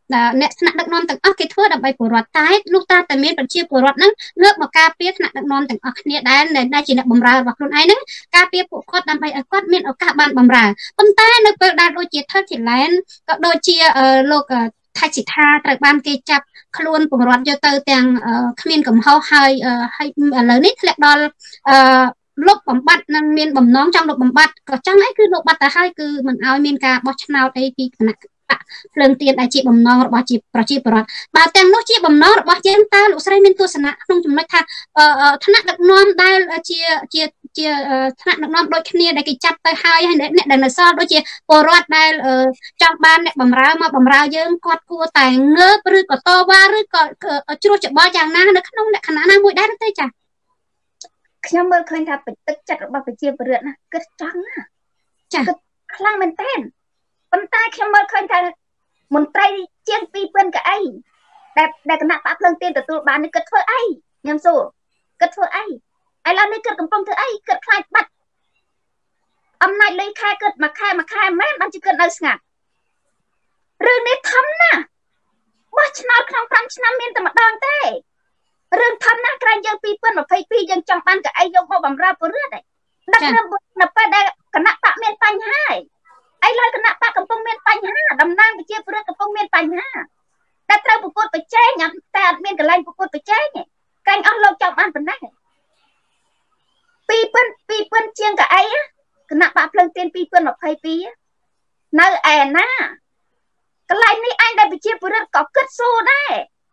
អ្នកថ្នាក់ដឹកនាំទាំងអស់គេធ្វើដើម្បីពលរដ្ឋតែលុះតាតែមានប្រជាពលរដ្ឋហ្នឹងងើបមកការពារថ្នាក់ដឹកនាំទាំងអស់គ្នាដែលដែលជាអ្នកបម្រើរបស់ខ្លួនឯងហ្នឹងការពារពួកគាត់ដើម្បីឲ្យគាត់មានឱកាសបានបម្រើប៉ុន្តែនៅពេលដែលដូចជាថើធីឡែនក៏ដូចជាលោកថៃសិដ្ឋាត្រូវបានគេចាប់ខ្លួនពលរដ្ឋយកទៅទាំងគ្មានកំហុសហើយហើយឥឡូវនេះធ្លាក់ដល់អឺលោកបំបត្តិនឹងមានបំណងចង់លោកបំបត្តិក៏ចឹងឯងគឺលោកបាត់ទៅហើយគឺមិនឲ្យមានការបោះឆ្នោតអីពីគណៈភ្លើងទៀនដែលជាបំណងរបស់ជាប្រជាពលរដ្ឋបើទាំងនោះជាបំណងរបស់យើងតើលោកស្រីមានទស្សនៈក្នុងចំណុចថាថ្នាក់ដឹកនាំដែលជាជាជាថ្នាក់ដឹកនាំដូចគ្នាដែលគេចាប់ទៅហើយហើយអ្នកដែលនៅសល់ដូចជាពលរដ្ឋដែលចង់បានអ្នកបម្រើមកបម្រើយើងគាត់គួរតែងើបឬក៏តវ៉ាឬក៏ជ្រួសច្បល់យ៉ាងណានៅក្នុងលក្ខណៈណាមួយដែរទេចា៎ខ្ញុំមើលឃើញថាទឹកចិត្តរបស់ប្រជាពលរដ្ឋណាគិតចង់ណាចា៎គិតខ្លាំងមែនទែនប៉ុន្តែខ្ញុំមើលឃើញថាមន្ត្រីជាងពីរពាន់កៅអីដែលដែលគណៈបកភ្លើងទៀនទទួលបាននេះគិតធ្វើអីខ្ញុំសួរគិតធ្វើអីឥឡូវនេះគិតកំពុងធ្វើអីគិតខ្លាចបាត់អំណាចលេខខែគិតមួយខែមួយខែមិនបានជាគិតនៅស្ងាត់រឿងនេះធំណាស់បោះឆ្នោតក្នុងប្រាំឆ្នាំមានតែម្ដងទេរឿងធំណាស់ក្រែងយើងពីរពាន់ម្ភៃពីរយើងចង់បានកៅអីយកមកបម្រើពលរដ្ឋឯងដឹកនាំនៅពេលដែលគណៈបកមានបញ្ហាឥឡូវគណៈបកកំពុងមានបញ្ហាតំណាងប្រជាពលរដ្ឋកំពុងមានបញ្ហាតែត្រូវប្រកួតប្រជែងតែអត់មានកន្លែងប្រកួតប្រជែងកាញ់អស់លោកចង់បានប៉ុណ្ណេះពីរពាន់ពីរពាន់ជាងកៅអីគណៈបកភ្លើងទៀនពីរពាន់ម្ភៃពីរនៅឯណាកន្លែងនេះឯងដែលប្រជាពលរដ្ឋក៏គិតស៊ូដែរ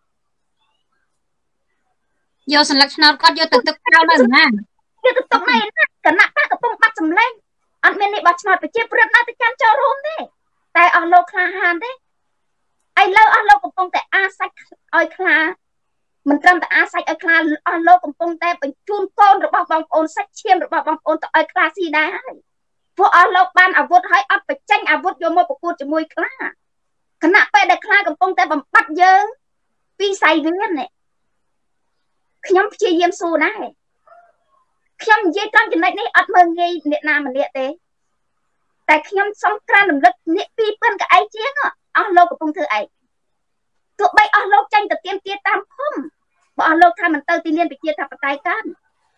យកសន្លឹកឆ្នោតគាត់យកទៅទឹកកៅនៅណាយកទៅទុកនៅណាគណៈបកកំពុងបាត់សម្លេងអត់មាននេះបោះឆ្នោតប្រជាពលរដ្ឋនៅតែចាំចូលរួមទេតែអស់លោកក្លាហានទេឥឡូវអស់លោកកំពុងតែអាសាច់ឲ្យខ្លាមិនត្រឹមតែអាសាច់ឲ្យខ្លាអស់លោកកំពុងតែបញ្ជូនកូនរបស់បងប្អូនសាច់ឈាមរបស់បងប្អូនទៅឲ្យខ្លាស៊ីដែរហើយពួកអស់លោកបានអាវុធហើយអត់បញ្ចេញអាវុធយកមកប្រកួតជាមួយខ្លាគណៈពេលដែលខ្លាកំពុងតែបំបត្តិយើងពីសៃវៀននេះខ្ញុំព្យាយាមស៊ូដែរខ្ញុំនិយាយតាមចំណុចនេះអត់មើលងាយអ្នកណាម្នាក់ទេតែខ្ញុំសុំក្រានរំលឹកអ្នកពីរពាន់កៅអីជាងអស់លោកកំពុងធ្វើអីទោះបីអស់លោកចាញ់ទៅទៀមទាតាមភូមិបើអស់លោកថាមិនទៅទីលានប្រជាធិបតេយ្យកើត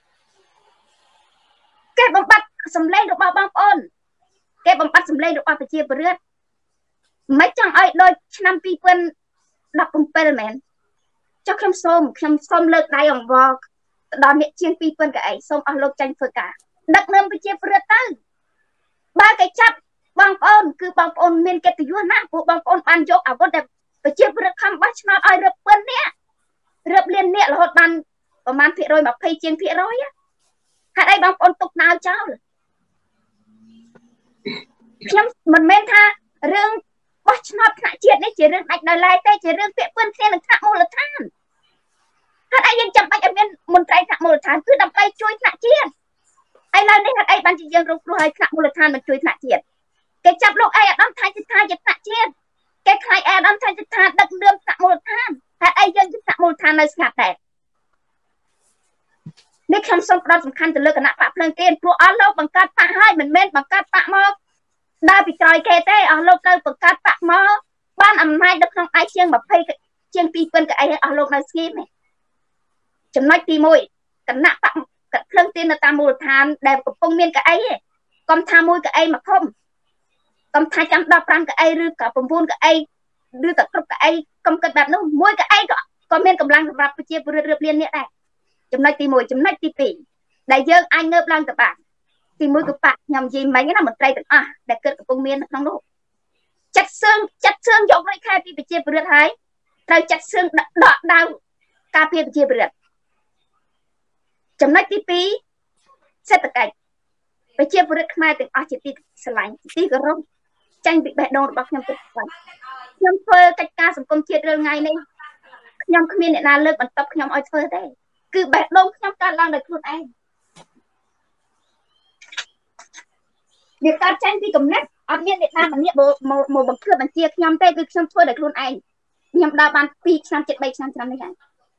គេបំបត្តិសម្លេងរបស់បងប្អូនគេបំបត្តិសម្លេងរបស់ប្រជាពលរដ្ឋមិនចង់ឲ្យដូចឆ្នាំពីរពាន់ដប់ប្រាំមែនចុះខ្ញុំសូមខ្ញុំសូមលើកដៃអង្វរដល់អ្នកជាងពីរពាន់កៅអីសូមអស់លោកចាញ់ធ្វើការដឹកនាំប្រជាពលរដ្ឋទៅបើគេចាប់បងប្អូនគឺបងប្អូនមានកិត្តិយសណាស់ពួកបងប្អូនបានយកអាវុធដែលប្រជាពលរដ្ឋខំបោះឆ្នោតឲ្យរឹបប៉ុននេះរឹបលាននេះរហូតបានប្រមាណភាគរយម្ភៃជាងភាគរយហេតុអីបងប្អូនទុកដាវចោលខ្ញុំមិនមែនថារឿងបោះឆ្នោតថ្នាក់ជាតិនេះជារឿងដាច់ដោយឡែកទេជារឿងពាក់ព័ន្ធគ្នានឹងថ្នាក់មូលដ្ឋានហេតុអីយើងចាំបាច់ឲ្យមានមន្ត្រីថ្នាក់មូលដ្ឋានគឺដើម្បីជួយថ្នាក់ជាតិឥឡូវនេះហេតុអីបានជាយើងរងគ្រោះឲ្យថ្នាក់មូលដ្ឋានមិនជួយថ្នាក់ជាតិគេចាប់លោកអេអាដាមថៃសិដ្ឋាជាថ្នាក់ជាតិគេខ្លាចអេអាដាមថៃសិដ្ឋាដឹកនាំថ្នាក់មូលដ្ឋានហេតុអីយើងជាថ្នាក់មូលដ្ឋាននៅស្ងាត់ដែរនេះខ្ញុំសូមផ្ដោតសំខាន់ទៅលើគណៈបកភ្លើងទៀនព្រោះអស់លោកបង្កើតបកហើយមិនមែនបង្កើតបកមកដើរពីក្រោយគេទេអស់លោកត្រូវបង្កើតបកមកបានអំណាចនៅក្នុងឯជាងម្ភៃជាងពីរពាន់កៅអីអស់លោកនៅស្ងៀមនេះចំណុចទីមួយគណៈបកភ្លើងទៀននៅតាមមូលដ្ឋានដែលកំពុងមានកៅអីឯងកុំថាមួយកៅអីមកធំកុំថាចាំដល់ប្រាំកៅអីឬក៏ប្រាំបួនកៅអីឬតែគ្រប់កៅអីកុំគិតបែបនោះមួយកៅអីក៏ក៏មានកម្លាំងសម្រាប់ប្រជាពលរដ្ឋរៀបរៀងនេះដែរចំណុចទីមួយចំណុចទីពីរដែលយើងអាចងើបឡើងទៅបានទីមួយគឺបកខ្ញុំនិយាយមិញណាមន្ត្រីទាំងអស់ដែលគិតកំពុងមានក្នុងនោះចាត់សឿងចាត់សឿងយកលុយខែពីប្រជាពលរដ្ឋហើយត្រូវចាត់សឿងដកដៅការពារប្រជាពលរដ្ឋចំណុចទីពីរសេដ្ឋកិច្ចប្រជាពលរដ្ឋខ្មែរទាំងអស់ជាទីស្រឡាញ់ទីគោរពចាញ់ពីបេះដូងរបស់ខ្ញុំទឹកស្វាច់ខ្ញុំធ្វើកិច្ចការសង្គមជាតិរឿងថ្ងៃនេះខ្ញុំគ្មានអ្នកណាលើកបន្ទប់ខ្ញុំឲ្យធ្វើទេគឺបេះដូងខ្ញុំកើតឡើងដោយខ្លួនឯងវាកើតចាញ់ពីគំនិតអត់មានអ្នកណាម្នាក់មកបង្ខំបញ្ជាខ្ញុំទេគឺខ្ញុំធ្វើដោយខ្លួនឯងខ្ញុំដើរបានពីរឆ្នាំជិតបីឆ្នាំឆ្នាំនេះហើយ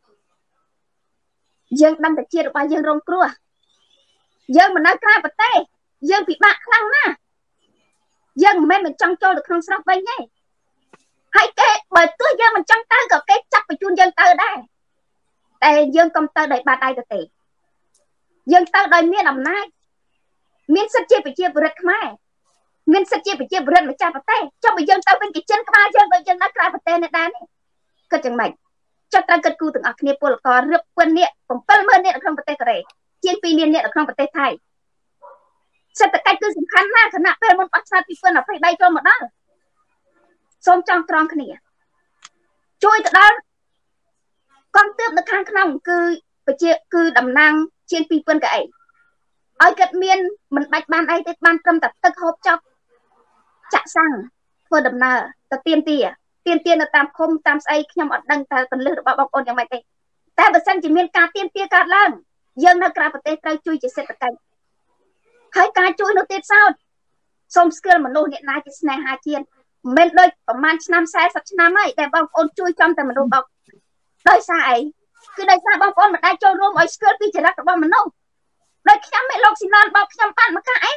យើងដឹងតែជាតិរបស់យើងរងគ្រោះយើងមិននៅក្រៅប្រទេសយើងពិបាកខ្លាំងណាស់យើងមិនមែនមិនចង់ចូលទៅក្នុងស្រុកវិញទេ hai cái bởi tôi giờ mình trong tay có cái chắc phải chun dân tơ đâyแต่យើងកុំទៅដោយបាត់ដៃទៅទេយើងទៅដោយមានអំណាចមានសិទ្ធិជាប្រជាពលរដ្ឋខ្មែរមានសិទ្ធិជាប្រជាពលរដ្ឋម្ចាស់ប្រទេសចុះបើយើងទៅវិញគេចិនក្បាលយើងបើយើងនៅក្រៅប្រទេសនេះដែរនេះគិតយ៉ាងម៉េចចុះត្រូវគិតគូរទាំងអស់គ្នាពលកររៀបពាន់នាក់7ម៉ឺននាក់នៅក្នុងប្រទេសកូរ៉េជាងពីរលាននាក់នៅក្នុងប្រទេសថៃសេដ្ឋកិច្ចគឺសំខាន់ណាស់ខណៈពេលមុនបោះឆ្នោតពីរពាន់ยี่สิบចូលមកដល់សូមចង់ត្រង់គ្នាជួយទៅដល់កងទ័ពនៅខាងក្នុងគឺប្រជាគឺតំណាងជាងពីរពាន់កៅអីឲ្យគាត់មានមិនបាច់បានអីទេបានត្រឹមតែទឹកហូបចប់ចាក់សាំងធ្វើដំណើរទៅទៀមទាទៀមទានៅតាមឃុំតាមស្អីខ្ញុំអត់ដឹងថាពលិសរបស់បងប្អូនយ៉ាងម៉េចទេតែបើសិនជាមានការទៀមទាកើតឡើងយើងនៅក្រៅប្រទេសត្រូវជួយជាសេដ្ឋកិច្ចហើយការជួយនោះទៀតសោតសូមស្គាល់មនុស្សអ្នកណាជាស្នេហាជាតិមិនដូចប្រហែលឆ្នាំ40ឆ្នាំហើយតែបងប្អូនជួយចំតែមនុស្សបោកដោយសារអីគឺដោយសារបងប្អូនមិនដែលចូលរួមឲ្យស្គាល់ពីចរិតរបស់មនុស្សដោយខ្ញុំមេលោកស៊ីណនបោកខ្ញុំបានមកកាអី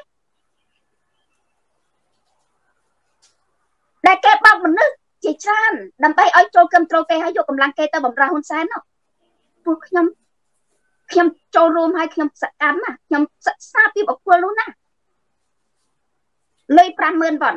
ដែលគេបោកមនុស្សជាច្រើនដើម្បីឲ្យចូលគ្រប់ត្រូលគេឲ្យយកកម្លាំងគេទៅបំរើហ៊ុនសែននោះពួកខ្ញុំខ្ញុំចូលរួមឲ្យខ្ញុំសកម្មណាខ្ញុំសិក្សាពីបុគ្គលនោះណាលុយfiveម៉ឺនវ៉ាន់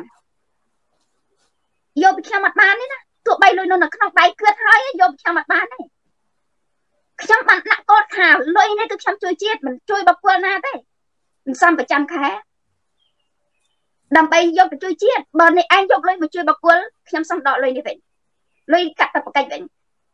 យកពីខ្ញុំអត់បានទេណាទោះបីលុយនោះនៅក្នុងដៃគឿតហើយយកពីខ្ញុំអត់បានទេខ្ញុំបានដាក់កូនថាលុយនេះគឺខ្ញុំជួយជាតិមិនជួយបុគ្គលណាទេមិនសមប្រចាំខែដើម្បីយកទៅជួយជាតិបើនេះឯងយកលុយមកជួយបុគ្គលខ្ញុំសុំដកលុយនេះវិញលុយកាត់ទៅប្រកិច្ចវិញ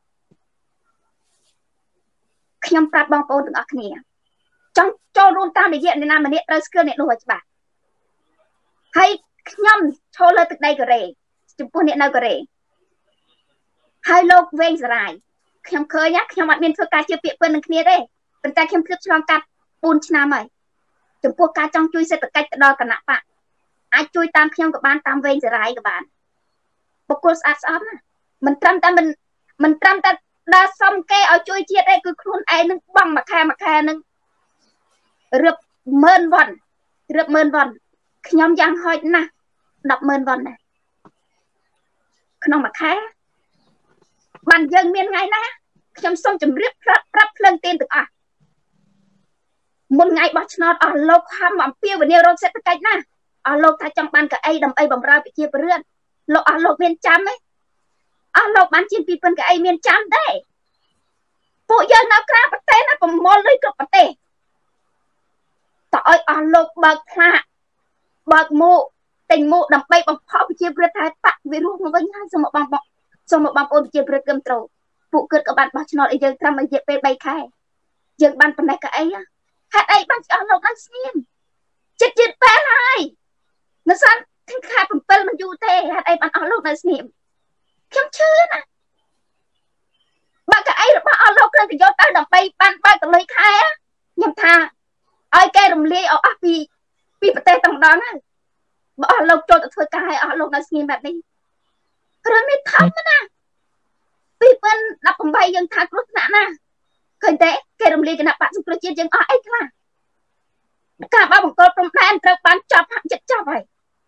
ខ្ញុំប្រាប់បងប្អូនទាំងអស់គ្នាចង់ចូលរួមតាមរយៈអ្នកណាម្នាក់ត្រូវស្គាល់អ្នកនោះឲ្យច្បាស់ហើយខ្ញុំឈរលើទឹកដីកូរ៉េចំពោះអ្នកនៅកូរ៉េហើយលោកវែងសរាយខ្ញុំឃើញខ្ញុំអត់មានធ្វើការជាពាក្យពិននឹងគ្នាទេប៉ុន្តែខ្ញុំគ្រាបឆ្លងកាត់fourឆ្នាំហើយចំពោះការចង់ជួយសេដ្ឋកិច្ចទៅដល់គណៈបកអាចជួយតាមខ្ញុំក៏បានតាមវែងសរាយក៏បានបុគ្គលស្អាតស្អំណាមិនត្រឹមតែមិនមិនត្រឹមតែដើរសំគេឲ្យជួយជាតិទេគឺខ្លួនឯងនឹងបងមួយខែមួយខែនឹងរៀបម៉ឺនវ៉ាន់រៀបម៉ឺនវ៉ាន់ខ្ញុំយ៉ាងហោចណាស់tenម៉ឺនវ៉ាន់ដែរក្នុងមួយខែបានយើងមានថ្ងៃណាខ្ញុំសូមជម្រាបប្រាប់ប្រាប់ភ្លើងទៀនទាំងអស់មុនថ្ងៃបោះឆ្នោតអស់លោកខំអំពាវនាវរកសេដ្ឋកិច្ចណាអស់លោកថាចង់បានកៅអីដើម្បីបំរើប្រជាពលរដ្ឋលោកអស់លោកមានចាំទេអស់លោកបានជាងពីរពាន់កៅអីមានចាំទេពួកយើងនៅក្រៅប្រទេសណាប្រមូលលុយគ្រប់ប្រទេសតើឲ្យអស់លោកបើកផ្លាកបើកមួកទិញមួកដើម្បីបំផុសប្រជាពលរដ្ឋថាបាក់វារស់មកវិញហើយសូមបងបងសូមបងប្អូនប្រជាពលរដ្ឋគ្រប់ត្រូលពួកគាត់ក៏បានបោះឆ្នោតឲ្យយើងត្រឹមរយៈពេលthreeខែយើងបានប៉ុណ្ណេះក៏អីហេតុអីបានអស់លោកបានស្ងៀមចិត្តជាតិពេលហើយនៅសានខែsevenមិនយូរទេហេតុអីបានអស់លោកនៅស្ងៀមខ្ញុំឈឺណាបើកៅអីរបស់អស់លោកគ្រាន់តែយកទៅដើម្បីបានបើកតម្លៃខែខ្ញុំថាឲ្យគេរំលាយឲ្យអស់ពីពីប្រទេសទាំងម្ដងហើយបើអស់លោកចូលទៅធ្វើការឲ្យអស់លោកនៅស្ងៀមបែបនេះរឿងនេះធំណាពីពេលeighteenយើងថាគ្រោះថ្នាក់ណាឃើញទេគេរំលាយគណៈបក្សសង្គ្រោះជាតិយើងអស់អីខ្លះការបោះបង្គោលព្រំដែនត្រូវបានចាប់ហាក់ចិត្តចាប់ហើយ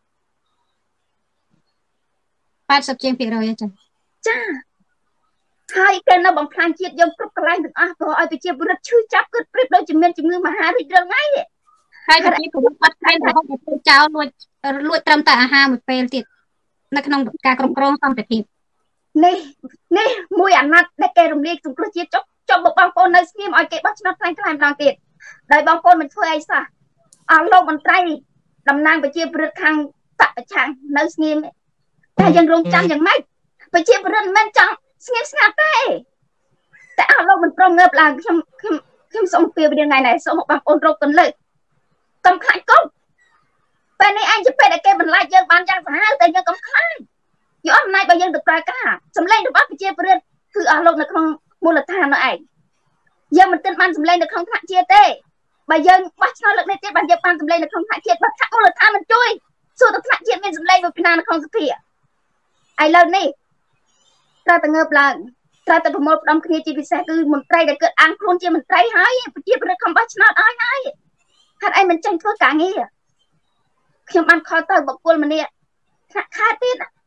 eightyជាងភាគរយចាចាហើយគេនៅបំផ្លាញជាតិយើងគ្រប់កន្លែងទាំងអស់ព្រោះឲ្យប្រជាពលរដ្ឋឈឺចាប់គិតព្រិបដូចជាមានជំងឺមហារីករាល់ថ្ងៃហើយប្រជាពលរដ្ឋបាត់ខ្លួនរហូតដល់ចោលលួចលួចត្រឹមតែអាហារមួយពេលទៀតនៅក្នុងការគ្រប់គ្រងសន្តិភាពនេះនេះមួយអាណត្តិដែលគេរំលាយសង្គ្រោះជាតិចុះចុះបងប្អូននៅស្ងៀមឲ្យគេបោះឆ្នោតខ្លាំងខ្លាំងម្ដងទៀតដោយបងប្អូនមិនធ្វើអីសោះអស់លោកមន្ត្រីតំណាងប្រជាពលរដ្ឋខាងបកប្រឆាំងនៅស្ងៀមតែយើងរងចាំយ៉ាងម៉េចប្រជាពលរដ្ឋមិនមែនចង់ស្ងៀមស្ងាត់ទេតែអស់លោកមិនព្រមងើបឡើងខ្ញុំខ្ញុំខ្ញុំសូមពៀវរៀងថ្ងៃនេះសូមបងប្អូនរកកន្លឹះកុំខ្លាចកុំពេលនេះឯងជាពេលដែលគេបន្លាចយើងបានយ៉ាងសាហាវតែយើងកុំខ្លាចយកអំណាចរបស់យើងទៅប្រើការសម្លេងរបស់ប្រជាពលរដ្ឋគឺអស់លោកនៅក្នុងមូលដ្ឋាននោះឯងយើងមិនទាន់បានសម្លេងនៅក្នុងថ្នាក់ជាតិទេបើយើងបោះឆ្នោតលើកនេះទៀតបានយើងបានសម្លេងនៅក្នុងថ្នាក់ជាតិបើថ្នាក់មូលដ្ឋានមិនជួយសួរទៅថ្នាក់ជាតិមានសម្លេងមួយពីណានៅក្នុងសភាឥឡូវនេះត្រូវតែងើបឡើងត្រូវតែប្រមូលផ្ដុំគ្នាជាពិសេសគឺមន្ត្រីដែលកើតអាងខ្លួនជាមន្ត្រីហើយប្រជាពលរដ្ឋខំបោះឆ្នោតឲ្យហើយហេតុអីមិនចេញធ្វើការងារខ្ញុំបានខលទៅបុគ្គលម្នាក់ថ្នាក់ខេត្តទៀត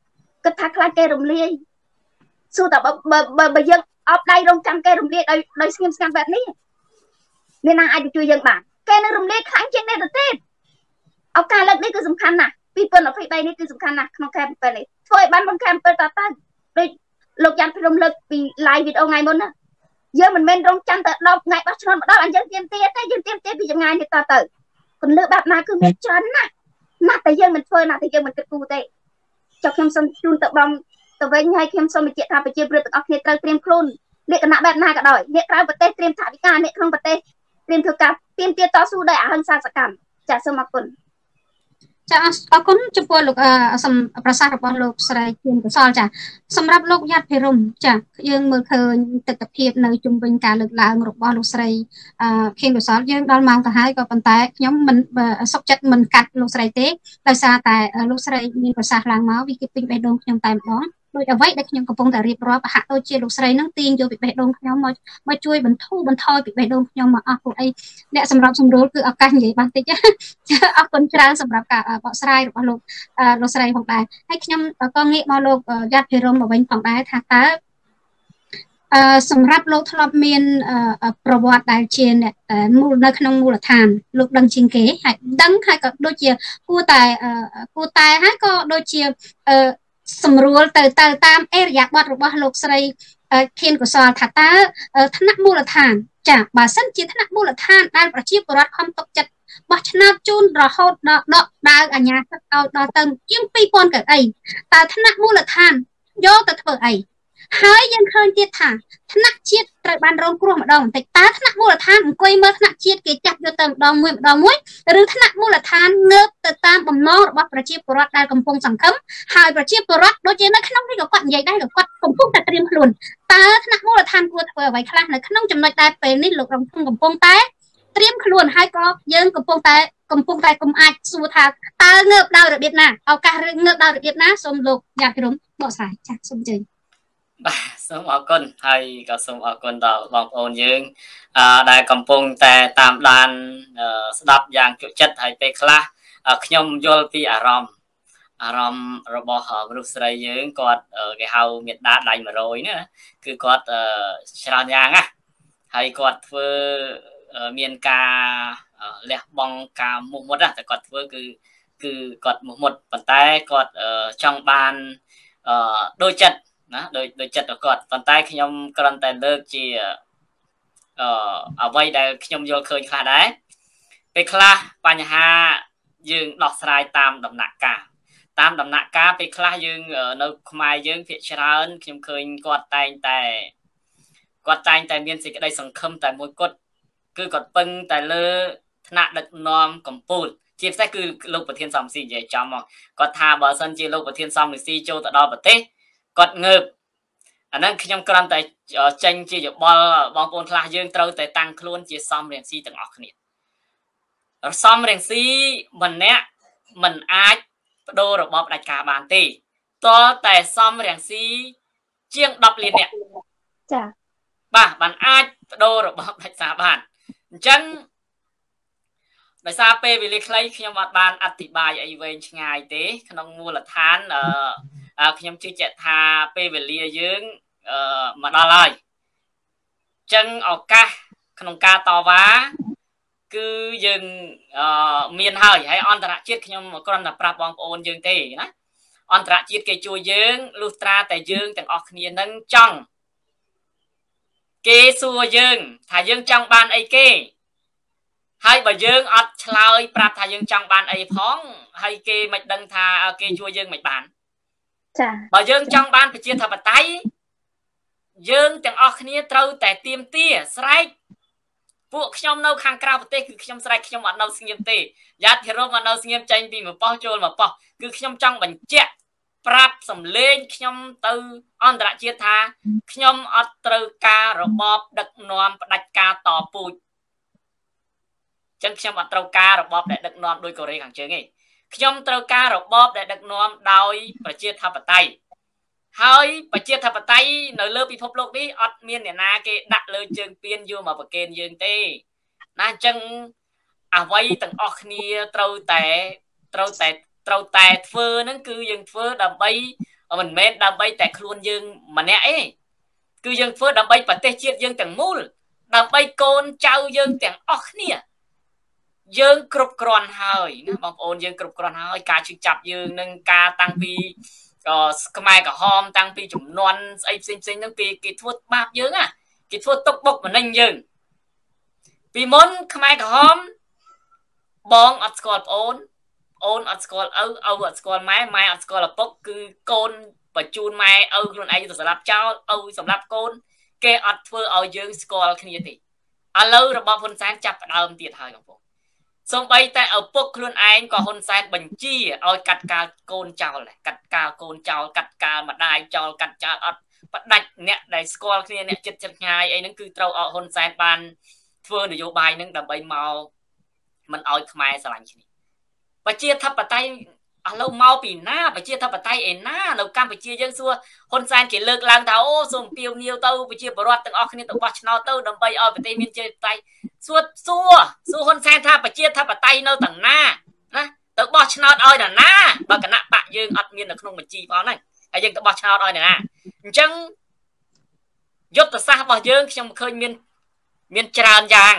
គិតថាខ្លាចគេរំលាយសួរតែបើបើយើងអបដៃរងចាំគេរំលាយដោយដោយស្ងៀមស្ងាត់បែបនេះមានណាអាចទៅជួយយើងបានគេនឹងរំលាយខ្លាំងជាងនេះទៅទៀតឱកាសលើកនេះគឺសំខាន់ណាស់ពីរពាន់ยี่สิบสามនេះគឺសំខាន់ណាស់ក្នុងខែអំពិលនេះធ្វើឲ្យបានបង្ខំអំពិលតើតើដូចលោកយ៉ាងព្រមលើកពី live វីដេអូថ្ងៃមុនណាយើងមិនមែនរងចាំតែដល់ថ្ងៃបោះឆ្នោតមកដល់អញ្ចឹងទៀមទាទេយើងទៀមទាពីចម្ងាយនេះតើទៅគន្លឹះបែបណាគឺមានច្រើនណាស់ណាស់តែយើងមិនធ្វើណាស់តែយើងមិនគិតគូរទេចុះខ្ញុំសូមជូនទៅបងទៅវិញហើយខ្ញុំសូមបញ្ជាក់ថាប្រជាពលរដ្ឋទាំងអស់គ្នាត្រូវត្រៀមខ្លួនលក្ខណៈបែបណាក៏ដោយអ្នកក្រៅប្រទេសត្រៀមថវិកាអ្នកក្នុងប្រទេសត្រៀមធ្វើការទៀមទាតស៊ូដោយអហិង្សាសកម្មចាសសូមអរគុណចាអរគុណចំពោះលោកសំប្រសាសន៍របស់លោកស្រីគៀនកសលចាសម្រាប់លោកយ៉ាត់ភិរមចាយើងមើលឃើញទស្សនវិជ្ជានៅជុំវិញការលើកឡើងរបស់លោកស្រីគៀនកសលយើងដល់ម៉ោងទៅហើយក៏ប៉ុន្តែខ្ញុំមិនសុខចិត្តមិនកាត់លោកស្រីទេដោយសារតែលោកស្រីមានប្រសាសន៍ឡើងមកវាគឺពេញបេះដូងខ្ញុំតែម្ដងដូចអ្វីដែលខ្ញុំកំពុងតែរៀបរាប់ហាក់ដូចជាលោកស្រីនឹងទាញយកពីបេះដូងខ្ញុំមកមកជួយបន្ធូរបន្ថយពីបេះដូងខ្ញុំមកអស់ព្រោះអីអ្នកសម្រាប់សម្រួលគឺឱកាសនិយាយបានតិចអរគុណច្រើនសម្រាប់ការបកស្រាយរបស់លោកលោកស្រីផងដែរហើយខ្ញុំក៏ងាកមកលោកយ៉ាត់ភិរមមកវិញផងដែរថាតើអឺសម្រាប់លោកធ្លាប់មានប្រវត្តិដែលជាអ្នកមូលនៅក្នុងមូលដ្ឋានលោកដឹងជាងគេហើយដឹងហើយក៏ដូចជាគួរតែគួរតែហើយក៏ដូចជាអឺសម្រួលទៅទៅតាមអេរយាប័តរបស់លោកស្រីខៀនកសលថាតើថ្នាក់មូលដ្ឋានចាបើសិនជាថ្នាក់មូលដ្ឋានដែលប្រជាពលរដ្ឋខំទុកចិត្តបោះឆ្នោតជូនរហូតដល់ដកដាវអាជ្ញាសិទ្ធិឲ្យដល់ទៅជាងពីរពាន់កៅអីតើថ្នាក់មូលដ្ឋានយកទៅធ្វើអីហើយយើងឃើញទៀតថាថ្នាក់ជាតិត្រូវបានរងគ្រោះម្ដងបន្តិចតើថ្នាក់មូលដ្ឋានអង្គុយមើលថ្នាក់ជាតិគេចាប់យកទៅម្ដងមួយម្ដងមួយឬថ្នាក់មូលដ្ឋានងើបទៅតាមបំណងរបស់ប្រជាពលរដ្ឋដែលកំពុងសង្ឃឹមហើយប្រជាពលរដ្ឋដូចជានៅក្នុងនេះក៏គាត់និយាយដែរក៏គាត់កំពុងតែត្រៀមខ្លួនតើថ្នាក់មូលដ្ឋានគួរធ្វើអ្វីខ្លះនៅក្នុងចំណុចដែលពេលនេះលោករងភូមិកំពុងតែត្រៀមខ្លួនហើយក៏យើងកំពុងតែកំពុងតែគុំអាចសួរថាតើងើបដោយរបៀបណាឱកាសងើបដោយរបៀបណាសូមលោកយ៉ាត់ភិរមបកស្រាយចា៎សូមជឿបាទសូមអរគុណហើយក៏សូមអរគុណដល់បងប្អូនយើងអឺដែលកំពុងតែតាមដានស្ដាប់យ៉ាងជក់ចិត្តហើយពេលខ្លះខ្ញុំយល់ពីអារម្មណ៍អារម្មណ៍របស់មនុស្សស្រីយើងគាត់គេហៅមេដាដៃមួយរយណាគឺគាត់ច្រើនយ៉ាងណាហើយគាត់ធ្វើមានការលះបង់ការមុខមុតតែគាត់ធ្វើគឺគឺគាត់មុខមុតប៉ុន្តែគាត់ចង់បានដូចចិត្តណាដោយដោយចិត្តរបស់គាត់ប៉ុន្តែខ្ញុំគ្រាន់តែលើកជាអឺអ្វីដែលខ្ញុំយល់ឃើញខ្លះដែរពេលខ្លះបញ្ហាយើងដោះស្រាយតាមដំណាក់កាលតាមដំណាក់កាលពេលខ្លះយើងនៅខ្មែរយើងភាគច្រើនខ្ញុំឃើញគាត់តែងតែគាត់តែងតែមានសេចក្តីសង្ឃឹមតែមួយគត់គឺគាត់ពឹងតែលើថ្នាក់ដឹកនាំកម្ពុជាជាពិសេសគឺលោកប្រធានសំស៊ីនិយាយចំមកគាត់ថាបើសិនជាលោកប្រធានសំស៊ីចូលទៅដល់ប្រទេសគាត់ងើបអាហ្នឹងខ្ញុំគ្រាន់តែចេញជាយោបល់បងប្អូនខ្លះយើងត្រូវតែតាំងខ្លួនជាសំរងស៊ីទាំងអស់គ្នាសំរងស៊ីម្នាក់មិនអាចបដូររបបផ្ដាច់ការបានទេតើតែសំរងស៊ីជាងដប់លានអ្នកចាបាទបានអាចបដូររបបផ្ដាច់ការបានអញ្ចឹងដោយសារពេលវេលាខ្លីខ្ញុំអត់បានអធិប្បាយអីវែងឆ្ងាយទេក្នុងមូលដ្ឋានអឺខ្ញុំជឿជាក់ថាពេលវេលាយើងអឺមកដល់ហើយអញ្ចឹងឱកាសក្នុងការតវ៉ាគឺយើងអឺមានហើយហើយអន្តរជាតិខ្ញុំគ្រាន់តែប្រាប់បងប្អូនយើងទេណាអន្តរជាតិគេជួយយើងលុះត្រាតែយើងទាំងអស់គ្នានឹងចង់គេសួរយើងថាយើងចង់បានអីគេហើយបើយើងអត់ឆ្លើយប្រាប់ថាយើងចង់បានអីផងហើយគេមិនដឹងថាគេជួយយើងមិនបានចាបើយើងចង់បានប្រជាធិបតេយ្យយើងទាំងអស់គ្នាត្រូវតែទៀមទាស្រែកពួកខ្ញុំនៅខាងក្រៅប្រទេសគឺខ្ញុំស្រែកខ្ញុំអត់នៅស្ងៀមទេយ៉ាត់ភិរមអត់នៅស្ងៀមចេញពីមួយប៉ោះចូលមួយប៉ោះគឺខ្ញុំចង់បញ្ជាក់ប្រាប់សំលេងខ្ញុំទៅអន្តរជាតិថាខ្ញុំអត់ត្រូវការរបបដឹកនាំផ្ដាច់ការតពូជចឹងខ្ញុំអត់ត្រូវការរបបដែលដឹកនាំដោយកូរ៉េខាងជើងទេខ្ញុំត្រូវការរបបដែលដឹកនាំដោយប្រជាធិបតេយ្យហើយប្រជាធិបតេយ្យនៅលើពិភពលោកនេះអត់មានអ្នកណាគេដាក់លើជើងពៀនយកមកប្រកេនយើងទេណាអញ្ចឹងអ្វីទាំងអស់គ្នាត្រូវតែត្រូវតែត្រូវតែធ្វើហ្នឹងគឺយើងធ្វើដើម្បី mình men đam bay tại khuôn dương mà nè ấy cứ dương phơi đam bay và tê chiết dương từng mũ đam bay côn trao dương từng óc nè dương cướp cron hơi nó bằng ôn dương cướp cron hơi cá chụp chập dương nâng cá tăng pi ờ mai cả hôm tăng pi chủng non ấy xinh xinh nâng pi cái thuốc bạc dương à cái thuốc tốc bốc mà nâng dương pi món mai cả hôm bong ở school ôn ôn ở school âu âu ở school máy mai ở school là bốc cứ côn và chun mai âu luôn ai từ sập trao âu sập lap côn kê ở phơi ở dương school kia thì à lâu rồi bao phân sáng chập đào tiền thời củaผมxong bay tại ở bốc luôn anh có hôn sai bình chi ôi cắt ca côn chào lại cắt ca côn chào cắt ca mà đai chào cắt chào ở bắt đặt nè đại school kia nè chết chết ngay ấy nó cứ trâu ở hôn sai ban phơi để vô bài nó đầm bay màu mình ôi mai sao lạnh và chia thập và tay à lâu mau bị na và chia thập và tay ế na lâu cam phải chia dân xua hôn san chỉ lược lang tháo ô dùng piêu nhiều tâu và chia bờ rót từng óc nên tụi bác nó tâu đầm bay ôi phải tay miên chơi tay xua xua xua hôn san thập và chia thập và tay nâu tầng na na tụi bác nó ôi là na và cái nạ bạn dương ắt miên là không mình chi pháo này hay dân tụi bác nó ôi này na chẳng giúp tụi xa bảo dương trong khơi miên miên tràn giang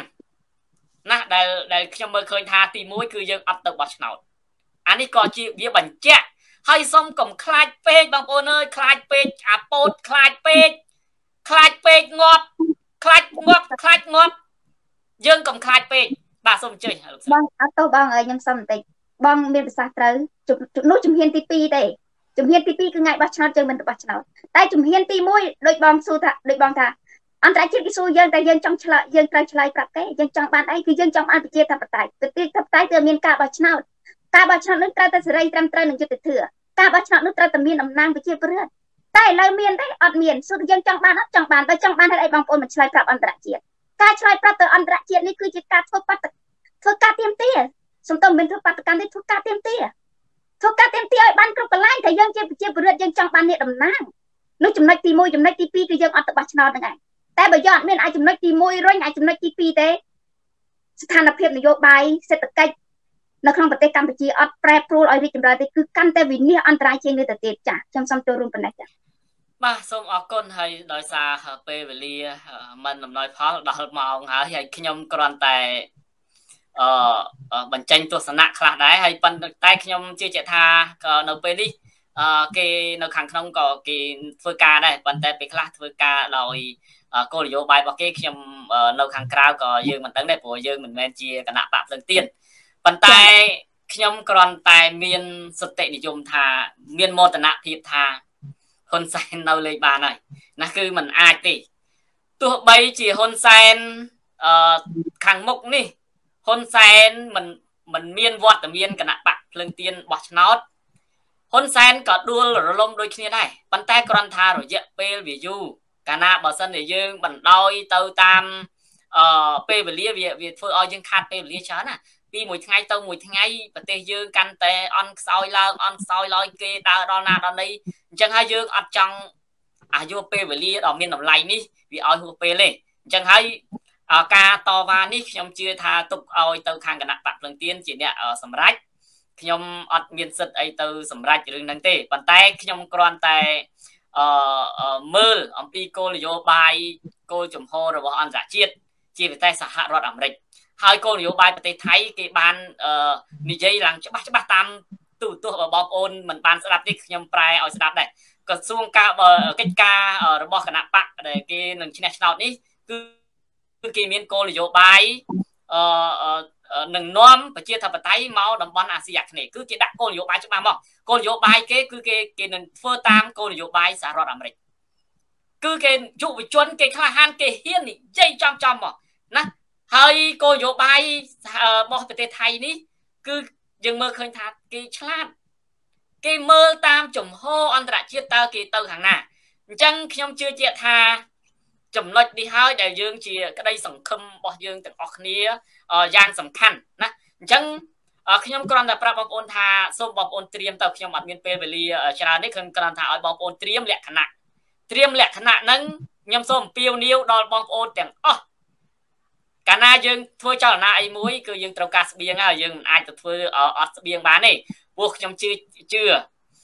na đại đại trong mơ khơi tha tì mũi cứ dương ắt tụi bác nó anh ấy có chịu việc bẩn chẹt hay xong cổng khai page bằng ôn ơi khai page à post khai page khai page ngọt khai ngọt khai ngọt dương cổng khai page bà xong chơi băng à tôi băng ơi nhâm xong tịch băng miền xa trời chụp chụp nút chụp hiên tivi đây chụp hiên tivi cứ ngày bắt chào chơi mình bắt chào tay chụp hiên ti mũi đôi băng su thà đôi băng thà anh trái chết cái su dương tay dương trong chợ dương tay chợ cặp cái dương trong bàn ấy cứ dương trong ăn bị chia thập tay từ từ thập tay từ miền cả bắt chào cả bắt chào nước tra ta sẽ ray trăm trăm những chút thừa cả bắt chào nước tra ta miền nằm nang bị chia bớt tay lời miền đấy ọt miền su dương trong bàn trong bàn tay trong bàn hay băng ôn mình chợ cặp ăn trái chết cả chợ cặp từ ăn trái chết này cứ chỉ cặp thôi bắt thôi cặp tiêm tia xong tôm bên thôi bắt cặp đấy thôi cặp tiêm tia thôi cặp tiêm tia ban cướp cái line thấy dương chia chia bớt dương trong bàn này nằm nang nước chấm nách ti môi chấm nách ti pi cứ dương ọt tự bắt chào được ngayแต่bây giờ miền ai chấm nách ti môi rồi ai chấm nách ti pi thếสถานភាពនយោបាយសេដ្ឋកិច្ចនៅក្នុងប្រទេសកម្ពុជាអត់ប្រែប្រួលឲ្យរីកចម្រើនទេគឺកាន់តែវិនិច្ឆ័យអន្តរជាតិនេះទៅទៀតចា៎ខ្ញុំសូមចូលរួមប៉ុណ្ណេះចា៎បាទសូមអរគុណហើយដោយសារពេលវេលាមិនអំណោយផលដល់ម៉ោងហើយហើយខ្ញុំគ្រាន់តែអឺបញ្ចេញទស្សនៈខ្លះដែរហើយប៉ុន្តែខ្ញុំជឿជាក់ថាក៏នៅពេលនេះអឺគេនៅខាងក្នុងក៏គេធ្វើការដែរប៉ុន្តែពេលខ្លះធ្វើការដោយគោលនយោបាយរបស់គេខ្ញុំនៅខាងក្រៅក៏យើងមិនដឹងដែរព្រោះយើងមិនមែនជាគណៈបកភ្លឹងទៀនប៉ុន្តែខ្ញុំគ្រាន់តែមានសតិនិយមថាមានមោទនភាពថាហ៊ុនសែននៅលេខបានហើយណាគឺมันអាចទេទោះបីជាហ៊ុនសែនអឺខាងមុខនេះហ៊ុនសែនមិនមិនមានវត្តមានគណៈបកភ្លឹងទៀនបោះឆ្នោតហ៊ុនសែនក៏ដួលរលំដូចគ្នាដែរប៉ុន្តែគ្រាន់ថារយៈពេលវាយូរកាលណាបើសិនជាយើងបណ្ដោយទៅតាមអឺពេលវេលាវាវាធ្វើឲ្យយើងខាត់ពេលវេលាច្រើនណាពីមួយថ្ងៃទៅមួយថ្ងៃប្រទេសយើងកាន់តែអន់ខ្សោយឡើងអន់ខ្សោយឡើងគេដើរដល់ណាដល់នេះអញ្ចឹងហើយយើងអត់ចង់អាយុពេលវេលាដ៏មានតម្លៃនេះវាឲ្យហួសពេលទេអញ្ចឹងហើយការតវ៉ានេះខ្ញុំជឿថាទុកឲ្យទៅខាងគណៈបកភ្លឹងទៀនជាអ្នកសម្រេចខ្ញុំអត់មានសិទ្ធអីទៅសម្រេចរឿងហ្នឹងទេប៉ុន្តែខ្ញុំគ្រាន់តែអឺមើលអំពីគោលនយោបាយគោលជំហររបស់អន្តរជាតិជាពិសេសសហរដ្ឋអាមេរិកហើយគោលនយោបាយប្រទេសថៃគេបាននិយាយឡើងច្បាស់ច្បាស់តាមទូទស្សន៍បងប្អូនមិនបានស្ដាប់ទេខ្ញុំប្រែឲ្យស្ដាប់ដែរក្រសួងការកិច្ចការរបស់គណៈបកដែលគេនឹងឈ្នះឆ្នោតនេះគឺគឺគេមានគោលនយោបាយអឺនឹងនាំប្រជាធិបតេយ្យមកតំបន់អាស៊ីអាគ្នេយ៍គឺគេដាក់គោលនយោបាយច្បាស់មកគោលនយោបាយគេគឺគេគេនឹងធ្វើតាមគោលនយោបាយសហរដ្ឋអាមេរិកគឺគេយុវជនគេក្លាហានគេហ៊ាននិយាយចំចំមកណាហើយគោលនយោបាយរបស់ប្រទេសថៃនេះគឺយើងមើលឃើញថាគេឆ្លាតគេមើលតាមជំហរអន្តរជាតិតើគេទៅខាងណាអញ្ចឹងខ្ញុំជឿជាក់ថាចំណុចនេះហើយដែលយើងជាក្តីសង្ឃឹមរបស់យើងទាំងអស់គ្នាយ៉ាងសំខាន់ណាអញ្ចឹងខ្ញុំគ្រាន់តែប្រាប់បងប្អូនថាសូមបងប្អូនត្រៀមទៅខ្ញុំអត់មានពេលវេលាច្រើននេះខ្ញុំគ្រាន់តែឲ្យបងប្អូនត្រៀមលក្ខណៈត្រៀមលក្ខណៈហ្នឹងខ្ញុំសូមអំពាវនាវដល់បងប្អូនទាំងអស់កាលណាយើងធ្វើចលនាអីមួយគឺយើងត្រូវការស្បៀងហើយយើងមិនអាចទៅធ្វើអត់ស្បៀងបានទេព្រោះខ្ញុំជឿជឿ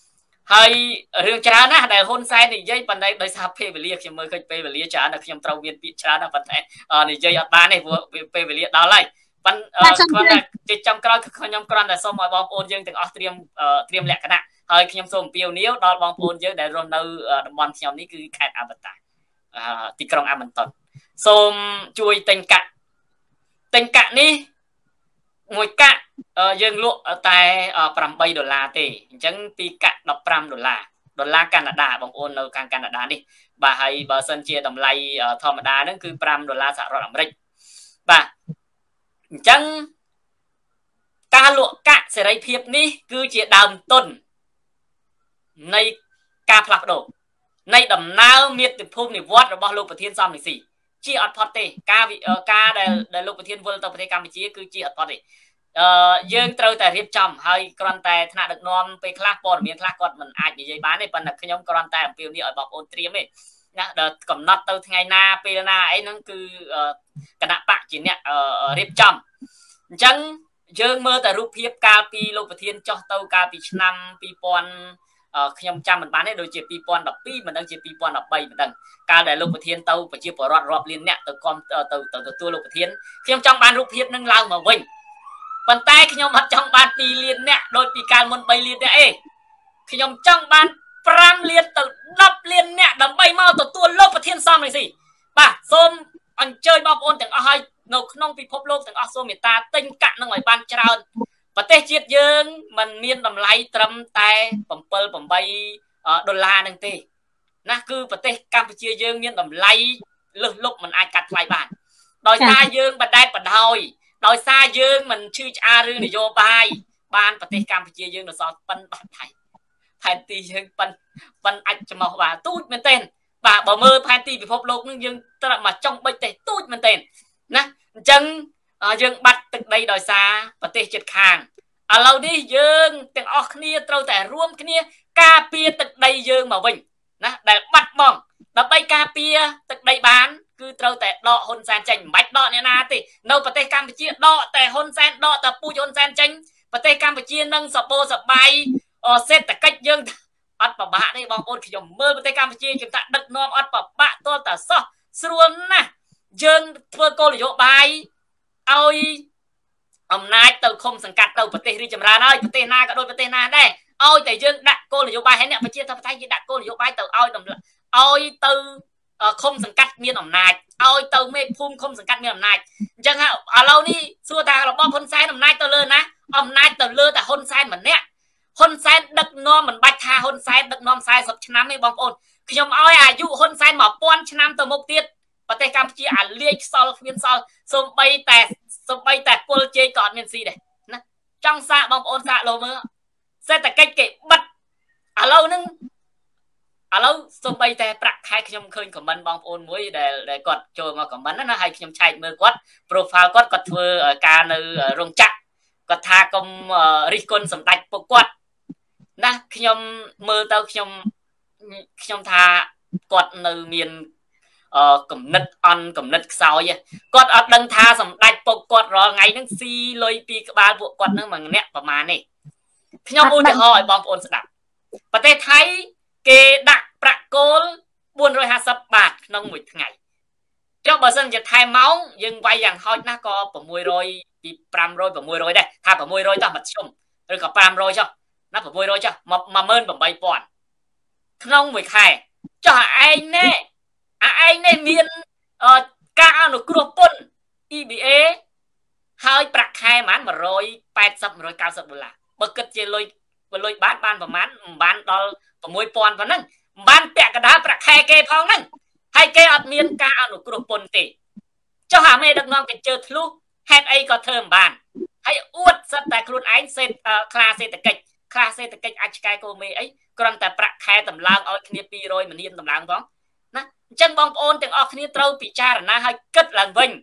ហើយរឿងច្រើនណាស់ដែលហ៊ុនសែននិយាយប៉ុន្តែដោយសារពេលវេលាខ្ញុំមើលឃើញពេលវេលាច្រើនតែខ្ញុំត្រូវមានពាក្យច្រើនណាស់ប៉ុន្តែនិយាយអត់បានទេព្រោះពេលវេលាដល់ហើយប៉ុន្តែគាត់ថាជាចំក្រោយខ្ញុំគ្រាន់តែសូមឲ្យបងប្អូនយើងទាំងអស់ត្រៀមត្រៀមលក្ខណៈហើយខ្ញុំសូមអំពាវនាវដល់បងប្អូនយើងដែលរស់នៅតំបន់ខ្ញុំនេះគឺខេត្តអមតាទីក្រុងអាម៉ាន់តុនសូមជួយទិញកាក់ទិញកាក់នេះមួយកាក់យើងលក់តែប្រាំបីដុល្លារទេអញ្ចឹងពីកាក់ដប់ប្រាំដុល្លារដុល្លារកាណាដាបងប្អូននៅខាងកាណាដានេះបាទហើយបើសិនជាតម្លៃធម្មតាហ្នឹងគឺប្រាំដុល្លារសហរដ្ឋអាមេរិកបាទអញ្ចឹងការលក់កាក់សេរីភាពនេះគឺជាដើមទុននៃការផ្លាស់ប្ដូរនៃដំណើរមាតុភូមិនិវត្តរបស់លោកប្រធានសំរងស៊ីជាអត់ផុតទេការការដែលដែលលោកប្រធានវិលទៅប្រទេសកម្ពុជាគឺជាអត់ផុតទេអឺយើងត្រូវតែរៀបចំហើយគ្រាន់តែថ្នាក់ដឹកនាំពេលខ្លះព័ត៌មានខ្លះគាត់មិនអាចនិយាយបានទេប៉ុន្តែខ្ញុំគ្រាន់តែអំពាវនាវឲ្យបងប្អូនត្រៀមទេណាដល់កំណត់ទៅថ្ងៃណាពេលណាអីហ្នឹងគឺគណៈបកជាអ្នករៀបចំអញ្ចឹងយើងមើលតែរូបភាពកាលពីលោកប្រធានចុះទៅកាលពីឆ្នាំពីរពាន់ខ្ញុំចាំមិនបានទេដូចជាពីរពាន់ដប់ពីរមិនដឹងជាពីរពាន់ដប់បីមិនដឹងកាលដែលលោកប្រធានទៅប្រជាពលរដ្ឋរាប់លានអ្នកទៅគាំទៅទៅទទួលលោកប្រធានខ្ញុំចង់បានរូបភាពនឹងឡើងមកវិញប៉ុន្តែខ្ញុំអត់ចង់បានពីរលានអ្នកដូចពីកាលមុនបីលានអ្នកអេខ្ញុំចង់បានប្រាំលានទៅដប់លានអ្នកដើម្បីមកទទួលលោកប្រធានសំរងស៊ីបាទសូមអញ្ជើញបងប្អូនទាំងអស់ឲ្យនៅក្នុងពិភពលោកទាំងអស់សូមមេត្តាទិញកាក់នឹងឲ្យបានច្រើនប្រទេសជាតិយើងมันមានតម្លៃត្រឹមតែbảy támដុល្លារនឹងទេណាគឺប្រទេសកម្ពុជាយើងមានតម្លៃលើសលប់មិនអាចកាត់ថ្លៃបានដោយសារយើងបដែតបដោយដោយសារយើងមិនឈឺឆ្អាលរឿងនយោបាយបានប្រទេសកម្ពុជាយើងនៅសល់ប៉ុនបាត់ថៃផែនទីយើងប៉ុនប៉ុនអាចចំោះបាទទូចមែនទែនបាទបើមើលផែនទីពិភពលោកនឹងយើងត្រូវមកចង់បិចទេទូចមែនទែនណាអញ្ចឹងយើងបាត់ទឹកដីដោយសារប្រទេសជិតខាងឥឡូវនេះយើងទាំងអស់គ្នាត្រូវតែរួមគ្នាការពារទឹកដីយើងមកវិញណាដែលបាត់បង់ដើម្បីការពារទឹកដីបានគឺត្រូវតែដកហ៊ុនសែនចេញមិនបាច់ដកអ្នកណាទេនៅប្រទេសកម្ពុជាដកតែហ៊ុនសែនដកតែពូជហ៊ុនសែនចេញប្រទេសកម្ពុជានឹងសបោសបាយសេដ្ឋកិច្ចយើងអត់ប្របាក់ទេបងប្អូនខ្ញុំមើលប្រទេសកម្ពុជាខ្ញុំថាដឹកនាំអត់ប្របាក់ទាល់តែសោះស្រួលណាស់យើងធ្វើគោលនយោបាយឲ្យអំណាចទៅឃុំសង្កាត់ទៅប្រទេសរីចម្រើនហើយប្រទេសណាក៏ដូចប្រទេសណាដែរឲ្យតែយើងដាក់គោលនយោបាយឲ្យអ្នកប្រជាធិបតេយ្យគេដាក់គោលនយោបាយទៅឲ្យឲ្យទៅឃុំសង្កាត់មានអំណាចឲ្យទៅមេភូមិឃុំសង្កាត់មានអំណាចអញ្ចឹងឥឡូវនេះសួរថារបបហ៊ុនសែនអំណាចទៅលើណាអំណាចទៅលើតែហ៊ុនសែនម្នាក់ហ៊ុនសែនដឹកនាំមិនបាច់ថាហ៊ុនសែនដឹកនាំสี่สิบឆ្នាំទេបងប្អូនខ្ញុំឲ្យអាយុហ៊ុនសែនmột nghìnឆ្នាំទៅមុខទៀតប្រទេសកម្ពុជាអាលាយខ្សលគ្មានសល់សូម្បីតែសូម្បីតែពលជ័យក៏អត់មានស៊ីដែរណាចង់សាកបងប្អូនសាកលោមើលសេដ្ឋកិច្ចគេបិទឥឡូវហ្នឹងឥឡូវសូម្បីតែប្រាក់ខែខ្ញុំឃើញខមមិនបងប្អូនមួយដែលដែលគាត់ចូលមកខមមិនណាហើយខ្ញុំឆែកមើលគាត់ profile គាត់គាត់ធ្វើការនៅរោងចក្រគាត់ថាកុំរិះគន់សម្ដេចពុកគាត់ណាខ្ញុំមើលទៅខ្ញុំខ្ញុំថាគាត់នៅមានអឺកំណត់អន់កំណត់ខ្សោយគាត់អត់ដឹងថាសម្ដេចពុកគាត់រាល់ថ្ងៃហ្នឹងស៊ីលុយពីក្បាលពួកគាត់ហ្នឹងមួយអ្នកប្រមាណនេះខ្ញុំឧទាហរណ៍ឲ្យបងប្អូនស្ដាប់ប្រទេសថៃគេដាក់ប្រាក់គោលbốn trăm hai mươiបាតក្នុងមួយថ្ងៃចុះបើសិនជាថែមម៉ោងយើងវាយយ៉ាងហោចណាស់ក៏600ពី500 600ដែរថា600ចុះមកខ្ញុំឬក៏500ចុះណា600ចុះmột nghìn tám trămក្នុងមួយខែចុះឯងណែអាឯងនេះមានការអនុគ្រោះពន្ធ E B A ហើយប្រាក់ខែប្រហែលmột trăm tám mươi một trăm chín mươiដុល្លារបើគិតជាលុយលុយបានបានប្រហែលមិនបានដល់6,000ប៉ុណ្ណឹងមិនបានពាក់កណ្ដាលប្រាក់ខែគេផងហ្នឹងហើយគេអត់មានការអនុគ្រោះពន្ធទេចុះអាមេដឹកនាំគេជើធ្លុះហេតុអីក៏ធ្វើមិនបានហើយអួតសិតតែខ្លួនឯងសេដ្ឋខ្លាសេដ្ឋកិច្ចខ្លាសេដ្ឋកិច្ចអាចឆ្កែគោមេអីគ្រាន់តែប្រាក់ខែតម្លើងឲ្យគ្នាពីរយមនាមតម្លើងផងណាអញ្ចឹងបងប្អូនទាំងអស់គ្នាត្រូវពិចារណាឲ្យគិតឡើងវិញ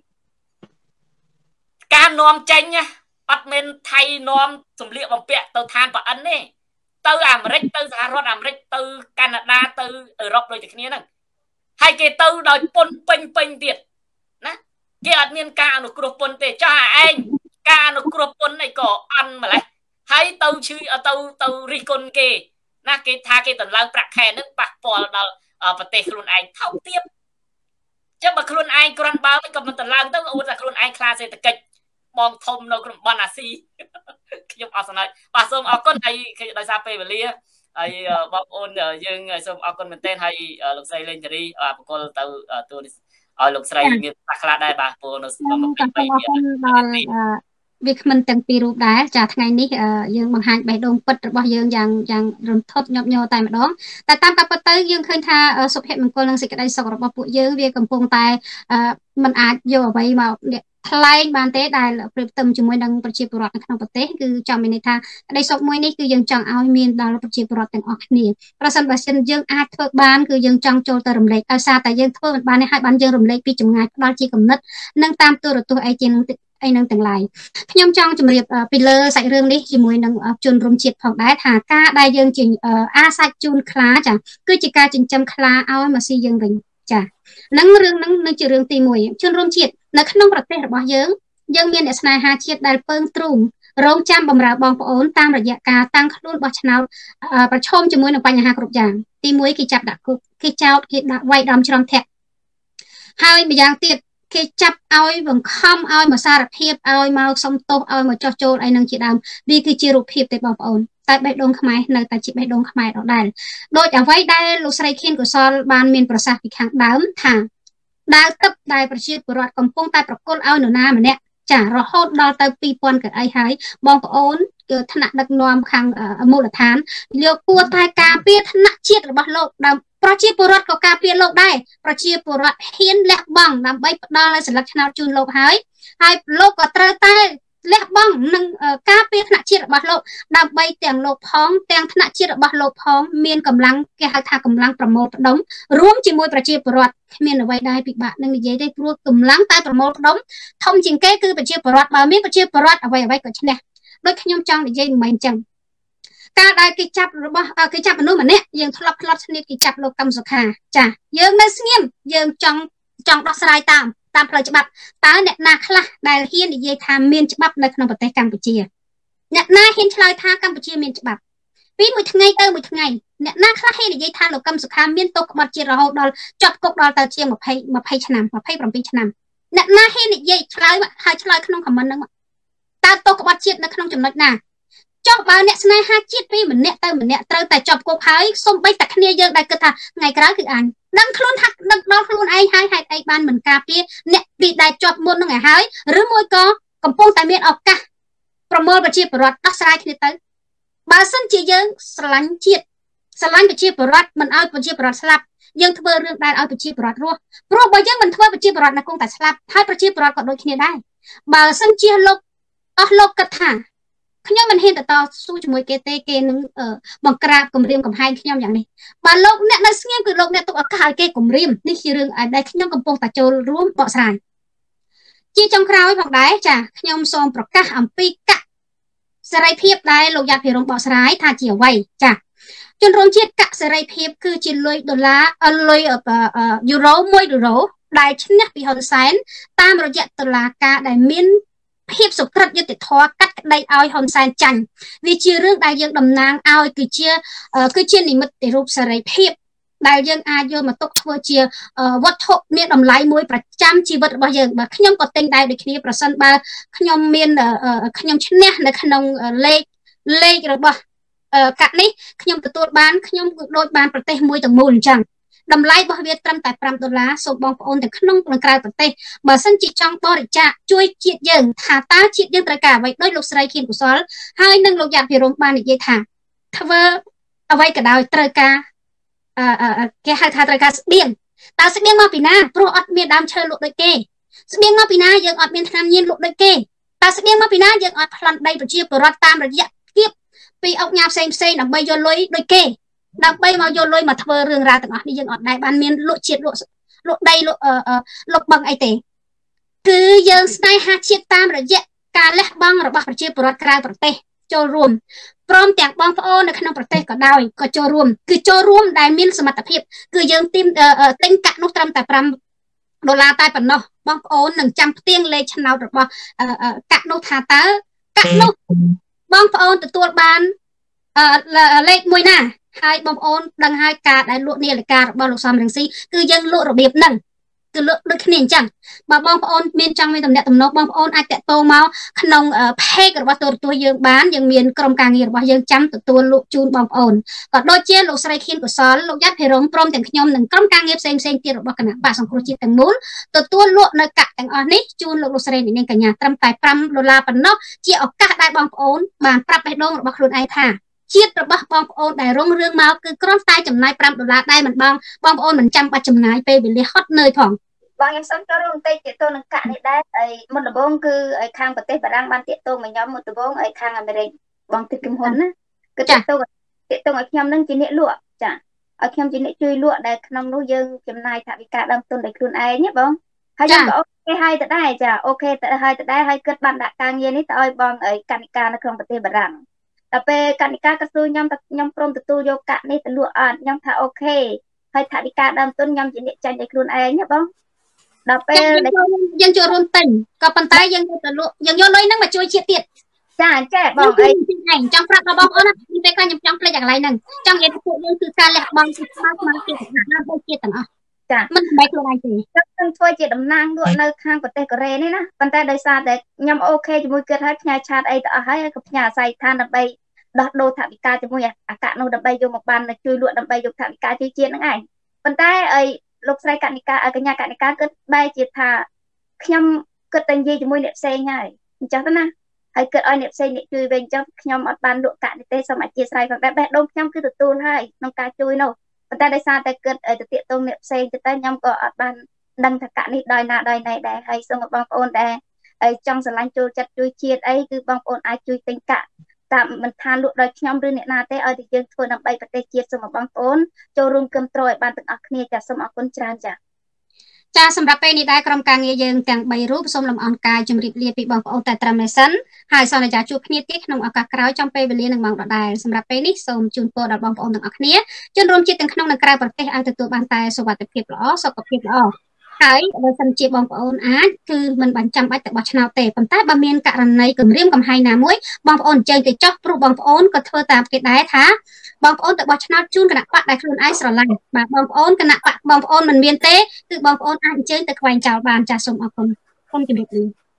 ការនាំចេញអត់មានថៃនាំសម្លៀកបំពាក់ទៅឋានប្រអិនទេទៅអាមេរិកទៅសហរដ្ឋអាមេរិកទៅកាណាដាទៅអឺរ៉ុបដូចតែគ្នាហ្នឹងហើយគេទៅដោយពន្ធពេញពេញទៀតណាគេអត់មានការអនុគ្រោះពន្ធទេចុះឯងការអនុគ្រោះពន្ធអីក៏អន់ម្លេះហើយទៅឈឺទៅទៅរិះគន់គេណាគេថាគេតម្លើងប្រាក់ខែនឹងប៉ះពាល់ដល់ប្រទេសខ្លួនឯងថោកទាបចាំបើខ្លួនឯងគ្រាន់បើមិនក៏មិនតម្លើងទៅអួតថាខ្លួនឯងខ្លាសេដ្ឋកិច្ចបងធំនៅក្នុងបណ្ឌអាស៊ីខ្ញុំអរសំណើចបាទសូមអរគុណហើយដោយសារពេលវេលាហើយបងប្អូនយើងសូមអរគុណមែនទែនហើយលោកស្រីលេងធារីបកលទៅទូនេះឲ្យលោកស្រីមានខ្លះខ្លះដែរបាទព្រោះនៅក្នុង 23ដល់វាគ្មិនទាំងពីររូបដែរចាថ្ងៃនេះយើងបង្ហាញបេះដូងពិតរបស់យើងយ៉ាងយ៉ាងរន្ធត់ញាប់ញ័រតែម្ដងតែតាមការពិតទៅយើងឃើញថាសុភមង្គលនិងសេចក្តីសុខរបស់ពួកយើងវាកំពុងតែមិនអាចយកអ្វីមកថ្លែងបានទេដែលប្រៀបផ្ទឹមជាមួយនឹងប្រជាពលរដ្ឋនៅក្នុងប្រទេសគឺចង់មានន័យថាក្តីសុខមួយនេះគឺយើងចង់ឲ្យមានដល់ប្រជាពលរដ្ឋទាំងអស់គ្នាប្រសិនបើសិនយើងអាចធ្វើបានគឺយើងចង់ចូលទៅរំលែកដោយសារតែយើងធ្វើមិនបានទេហើយបានយើងរំលែកពីចម្ងាយផ្ដល់ជាគំនិតនិងតាមទូរទស្សន៍អីជានឹងអីនឹងទាំងឡាយខ្ញុំចង់ជម្រាបពីលើសាច់រឿងនេះជាមួយនឹងជនរួមជាតិផងដែរថាការដែលយើងជាអាសាច់ជូនខ្លាចាគឺជាការចិញ្ចឹមខ្លាឲ្យមកស៊ីយើងវិញចានឹងរឿងហ្នឹងនឹងជារឿងទីមួយជនរួមជាតិនៅក្នុងប្រទេសរបស់យើងយើងមានអ្នកស្នេហាជាតិដែលពើងទ្រូងរងចាំបម្រើបងប្អូនតាមរយៈការតាំងខ្លួនបោះឆ្នោតប្រឈមជាមួយនឹងបញ្ហាគ្រប់យ៉ាងទីមួយគេចាប់ដាក់គុកគេចោទគេដាក់វាយដំច្រំធាក់ហើយម្យ៉ាងទៀតគេចាប់ឲ្យបង្ខំឲ្យមកសារភាពឲ្យមកសុំទោសឲ្យមកចោះចូលអីនឹងជាដើមវាគឺជារូបភាពទេបងប្អូនតែបេះដូងខ្មែរនៅតែជាបេះដូងខ្មែរដដែលដោយអ្វីដែលលោកស្រីខៀនកុសលបានមានប្រសាសន៍ពីខាងដើមថាដាវទឹកដែលប្រជាពលរដ្ឋកំពុងតែប្រគល់ឲ្យនរណាម្នាក់ចារហូតដល់ទៅពីរពាន់កៅអីហើយបងប្អូនគឺថ្នាក់ដឹកនាំខាងមូលដ្ឋានលោកគួរតែការពារឋានៈជាតិរបស់លោកដើមប្រជាពលរដ្ឋក៏ការពារលោកដែរប្រជាពលរដ្ឋហ៊ានលះបង់ដើម្បីផ្ដល់នូវសិលឹកឆ្នោតជូនលោកហើយហើយលោកក៏ត្រូវតែលះបង់នឹងការពារឋានៈជាតិរបស់លោកដើម្បីទាំងលោកផងទាំងឋានៈជាតិរបស់លោកផងមានកម្លាំងគេហៅថាកម្លាំងប្រមូលផ្ដុំរួមជាមួយប្រជាពលរដ្ឋគ្មានអ្វីដែរពិបាកនឹងនិយាយទេព្រោះកម្លាំងតែប្រមូលផ្ដុំធំជាងគេគឺប្រជាពលរដ្ឋបើមានប្រជាពលរដ្ឋអ្វីអ្វីក៏ឈ្នះដូចខ្ញុំចង់និយាយមិនអញ្ចឹងការដែលគេចាប់របស់គេចាប់មនុស្សម្នាក់យើងធ្លាប់ផ្លត់ស្នៀតគេចាប់លោកកឹមសុខាចាយើងនៅស្ងៀមយើងចង់ចង់ដោះស្រាយតាមតាមផ្លូវច្បាប់តើអ្នកណាខ្លះដែលហ៊ាននិយាយថាមានច្បាប់នៅក្នុងប្រទេសកម្ពុជាអ្នកណាហ៊ានឆ្លើយថាកម្ពុជាមានច្បាប់ពីមួយថ្ងៃទៅមួយថ្ងៃអ្នកណាខ្លះហ៊ាននិយាយថាលោកកឹមសុខាមានទោសក្បត់ជាតិរហូតដល់ជាប់គុកដល់ទៅជាង20 20ឆ្នាំ27ឆ្នាំអ្នកណាហ៊ាននិយាយឆ្លើយហើយឆ្លើយក្នុងខមមិនហ្នឹងតើទោសក្បត់ជាតិនៅក្នុងចំណុចណាចុះបើអ្នកស្នេហាជាតិពីម្នាក់ទៅម្នាក់ត្រូវតែជាប់គុកហើយសូម្បីតែគ្នាយើងដែលគិតថាថ្ងៃក្រោយគឺអញដឹងខ្លួនថាដឹងដល់ខ្លួនឯងហើយហេតុអីបានមិនការពារអ្នកពីដែលជាប់មុននឹងឲ្យហើយឬមួយក៏កំពុងតែមានឱកាសប្រមូលប្រជាពលរដ្ឋដោះស្រាយគ្នាទៅបើសិនជាយើងស្រឡាញ់ជាតិស្រឡាញ់ប្រជាពលរដ្ឋមិនឲ្យប្រជាពលរដ្ឋស្លាប់យើងធ្វើរឿងដែលឲ្យប្រជាពលរដ្ឋរស់ព្រោះបើយើងមិនធ្វើប្រជាពលរដ្ឋនៅគង់តែស្លាប់ហើយប្រជាពលរដ្ឋក៏ដូចគ្នាដែរបើសិនជាលោកអស់លោកគិតថាខ្ញុំមិនហ៊ានទៅតស៊ូជាមួយគេទេគេនឹងបង្ក្រាបគំរាមកំហែងខ្ញុំយ៉ាងនេះបើលោកអ្នកនៅស្ងៀមគឺលោកអ្នកទុកឱកាសឲ្យគេគំរាមនេះជារឿងដែលខ្ញុំកំពុងតែចូលរួមបកស្រាយជាចុងក្រោយផងដែរចាខ្ញុំសូមប្រកាសអំពីកសេរីភាពដែលលោកយ៉ាត់ភិរមបកស្រាយថាជាអ្វីចាជនរួមជាតិកសេរីភាពគឺជាលុយដុល្លារលុយយូរ៉ូមួយដុល្លារដែលឈ្នះពីហ៊ុនសែនតាមរយៈតុលាការដែលមានភាពសុក្រិតយុត្តិធម៌កាត់ក្តីឲ្យហ៊ុនសែនចាញ់វាជារឿងដែលយើងតំណាងឲ្យគឺជាគឺជានិមិត្តរូបសេរីភាពដែលយើងអាចយកមកទុកធ្វើជាវត្ថុមានតម្លៃមួយប្រចាំជីវិតរបស់យើងបើខ្ញុំក៏ទិញដែរដូចគ្នាប្រសិនបើខ្ញុំមានខ្ញុំឈ្នះនៅក្នុងលេខលេខរបស់កាក់នេះខ្ញុំទទួលបានខ្ញុំគឺដូចបានប្រទេសមួយទាំងមូលអញ្ចឹងតម្លៃរបស់វាត្រឹមតែ5ដុល្លារសូមបងប្អូនទាំងក្នុងនិងក្រៅប្រទេសបើសិនជាចង់បរិច្ចាគជួយជាតិយើងថាតើជាតិយើងត្រូវការអ្វីដោយលោកស្រីខៀនកុសលហើយនឹងលោកយ៉ាត់ភិរមបាននិយាយថាធ្វើអ្វីក៏ដោយត្រូវការអឺគេហៅថាត្រូវការស្បៀងតើស្បៀងមកពីណាព្រោះអត់មានដើមឈើលក់ដូចគេស្បៀងមកពីណាយើងអត់មានថ្នាំញៀនលក់ដូចគេតើស្បៀងមកពីណាយើងអត់ប្លន់ដីប្រជាពលរដ្ឋតាមរយៈគៀបពីអង្គការផ្សេងផ្សេងដើម្បីយកលុយដូចគេដើម្បីមកយកលុយមកធ្វើរឿងរ៉ាវទាំងអស់នេះយើងអត់ដែរបានមានលក់ជាតិលក់លក់ដីលក់លក់បឹងអីទេគឺយើងស្នេហាជាតិតាមរយៈការលះបង់របស់ប្រជាពលរដ្ឋក្រៅប្រទេសចូលរួមព្រមទាំងបងប្អូននៅក្នុងប្រទេសក៏ដោយក៏ចូលរួមគឺចូលរួមដែលមានសមត្ថភាពគឺយើងទីមទិញកាក់នោះត្រឹមតែ5ដុល្លារតែប៉ុណ្ណោះបងប្អូននឹងចាំផ្ទៀងលេខឆ្នោតរបស់កាក់នោះថាតើកាក់នោះបងប្អូនទទួលបានលេខមួយណា hai bom ôn đăng hai cả đại lộ nia là cả bao lục xóm rừng si cứ dân lộ rồi điệp nâng cứ lộ được khinh chẳng mà bom ôn miền trong miền tầm đẹp tầm nóc bom ôn ai tẹt tô mau khăn phe cái bao tôi tôi dương bán dương miền cầm càng nghiệp bao dương chăm tụi tôi lộ chun bom ôn còn đôi chia lộ sài khiên của xó lộ giáp hệ rong prom từng nhom từng cầm càng nghiệp xem xem tiền rồi bao cái nào bà xong cua chia từng muốn tụi tôi lộ nơi cả từng ở nít chun lộ lộ sài này nên cả nhà trăm tài trăm đô la phần nóc chia ở cả đại bom ôn bàn prap hay đông bao luôn ai thà chiết rồi bác bong ôn đại rong rương mau cứ con tay chấm nai pram đô la đây mình bong bong ôn mình chăm ba chấm nai pe bị li hot nơi phòng bong em sống cho rong tây tiệt tôi nâng cạn này đấy ấy một là bong cứ ấy khang bờ tây và đang ban tiệt tôi mà nhóm một từ bong ấy khang ở bên đây bong tiệt kim hồn á cứ tiệt tôi tiệt tôi ở nhom nâng chỉ nệ lụa chả ở nhom chỉ nệ chui lụa đây nông nuôi dương chấm nai thà bị cả đâm tôi để luôn ai nhé bong hai trăm có ok hai tại đây chả ok tại hai tại đây hai kết ban đại càng nhiên ấy tại bong ấy cạn ca nó không bờ tây và đangแต่เป็นการการกระตุ้นย่อมย่อมพร้อมตัวโยกะนี่ตลอดอ่ะย่อมถ้าโอเคให้ถ้าดีการดำต้นย่อมจะเนี่ยใจในครูนเองเนี่ยบ้างแต่เป็นยังจะรวมติ่งก็ปันท้ายยังจะตลอดยังโยนเลยนั่งมาช่วยเชียร์ติดจ้าแก่บ้องไอ้จังปรับมาบ้องเออนะมีไปการยังจังเลยอย่างไรนั่งจังเอ็ดพวกยังคือการแหลกบ้องคือมากมากเกี่ยวกับน้ำโบเกียต่างอ่ะจ้ามันไม่คืออะไรสิจังต้องช่วยเจียดำนางด้วยในข้างประเทศกเรนี่นะปันท้ายโดยซาแต่ย่อมโอเคจะมุ่งเกิดให้พญาชาติไอ้ต่อให้กับพญาใส่ทานไปđo đô thả bị ca cho mua à cả nô đầm bay vô một bàn là chui lụa đầm bay vô thả bị ca chui chiên nữa ngay phần tay ấy lục say cạn ca ở cái nhà cạn ca cất bay chiết thả nhom cất tên gì cho mua nẹp xe ngay chắc thế na hay cất oi nẹp xe nẹp chui về cho nhom ở bàn lụa cạn tê xong mà chia say còn đại bé đông nhom cứ từ tu hai nông ca chui nô phần tay đây xa tay cất ở từ tiệm tôm nẹp xe cho tay nhom có ở bàn đăng thả cạn đi đòi nà đòi này để hay xong một băng ôn để ấy trong sân lanh chui chặt chui chiết ấy cứ băng ôn ai chui tinh cạn tạm mình than lụa đời nhom rư nè na té ở thì dương thôi nằm bay bật tay chia xong một băng ôn cho rung cầm trôi bàn từng ác nia cả xong ở con tràn chả chaสำหรับពេលនេះដែរក្រុមការងារយើងទាំងបីរូបសូមលំអរកាយជម្រាបលាពីបងប្អូនតែត្រឹមនេះសិនហើយសូមតែជួបគ្នាទៀតក្នុងឱកាសក្រោយចំពេលវេលានឹងម៉ោងដដែលសម្រាប់ពេលនេះសូមជូនពរដល់បងប្អូនទាំងអស់គ្នាជនរួមជាតិទាំងក្នុងនិងក្រៅប្រទេសឲ្យទទួលបានតែសុវត្ថិភាពល្អសុខភាពល្អហើយបើសិនជាបងប្អូនអាចគឺមិនបាច់ចាំបាច់ទៅបោះឆ្នោតទេប៉ុន្តែបើមានករណីគម្រាមកំហែងណាមួយបងប្អូនអញ្ជើញទៅចុះព្រោះបងប្អូនក៏ធ្វើតាមគេដែរថាបងប្អូនទៅបោះឆ្នោតជូនគណៈបកដែលខ្លួនឯងស្រឡាញ់បាទបងប្អូនគណៈបកបងប្អូនមិនមានទេគឺបងប្អូនអាចអញ្ជើញទៅខ្វែងចោលបានចាសសូមអរគុណសូមជម្រាបលា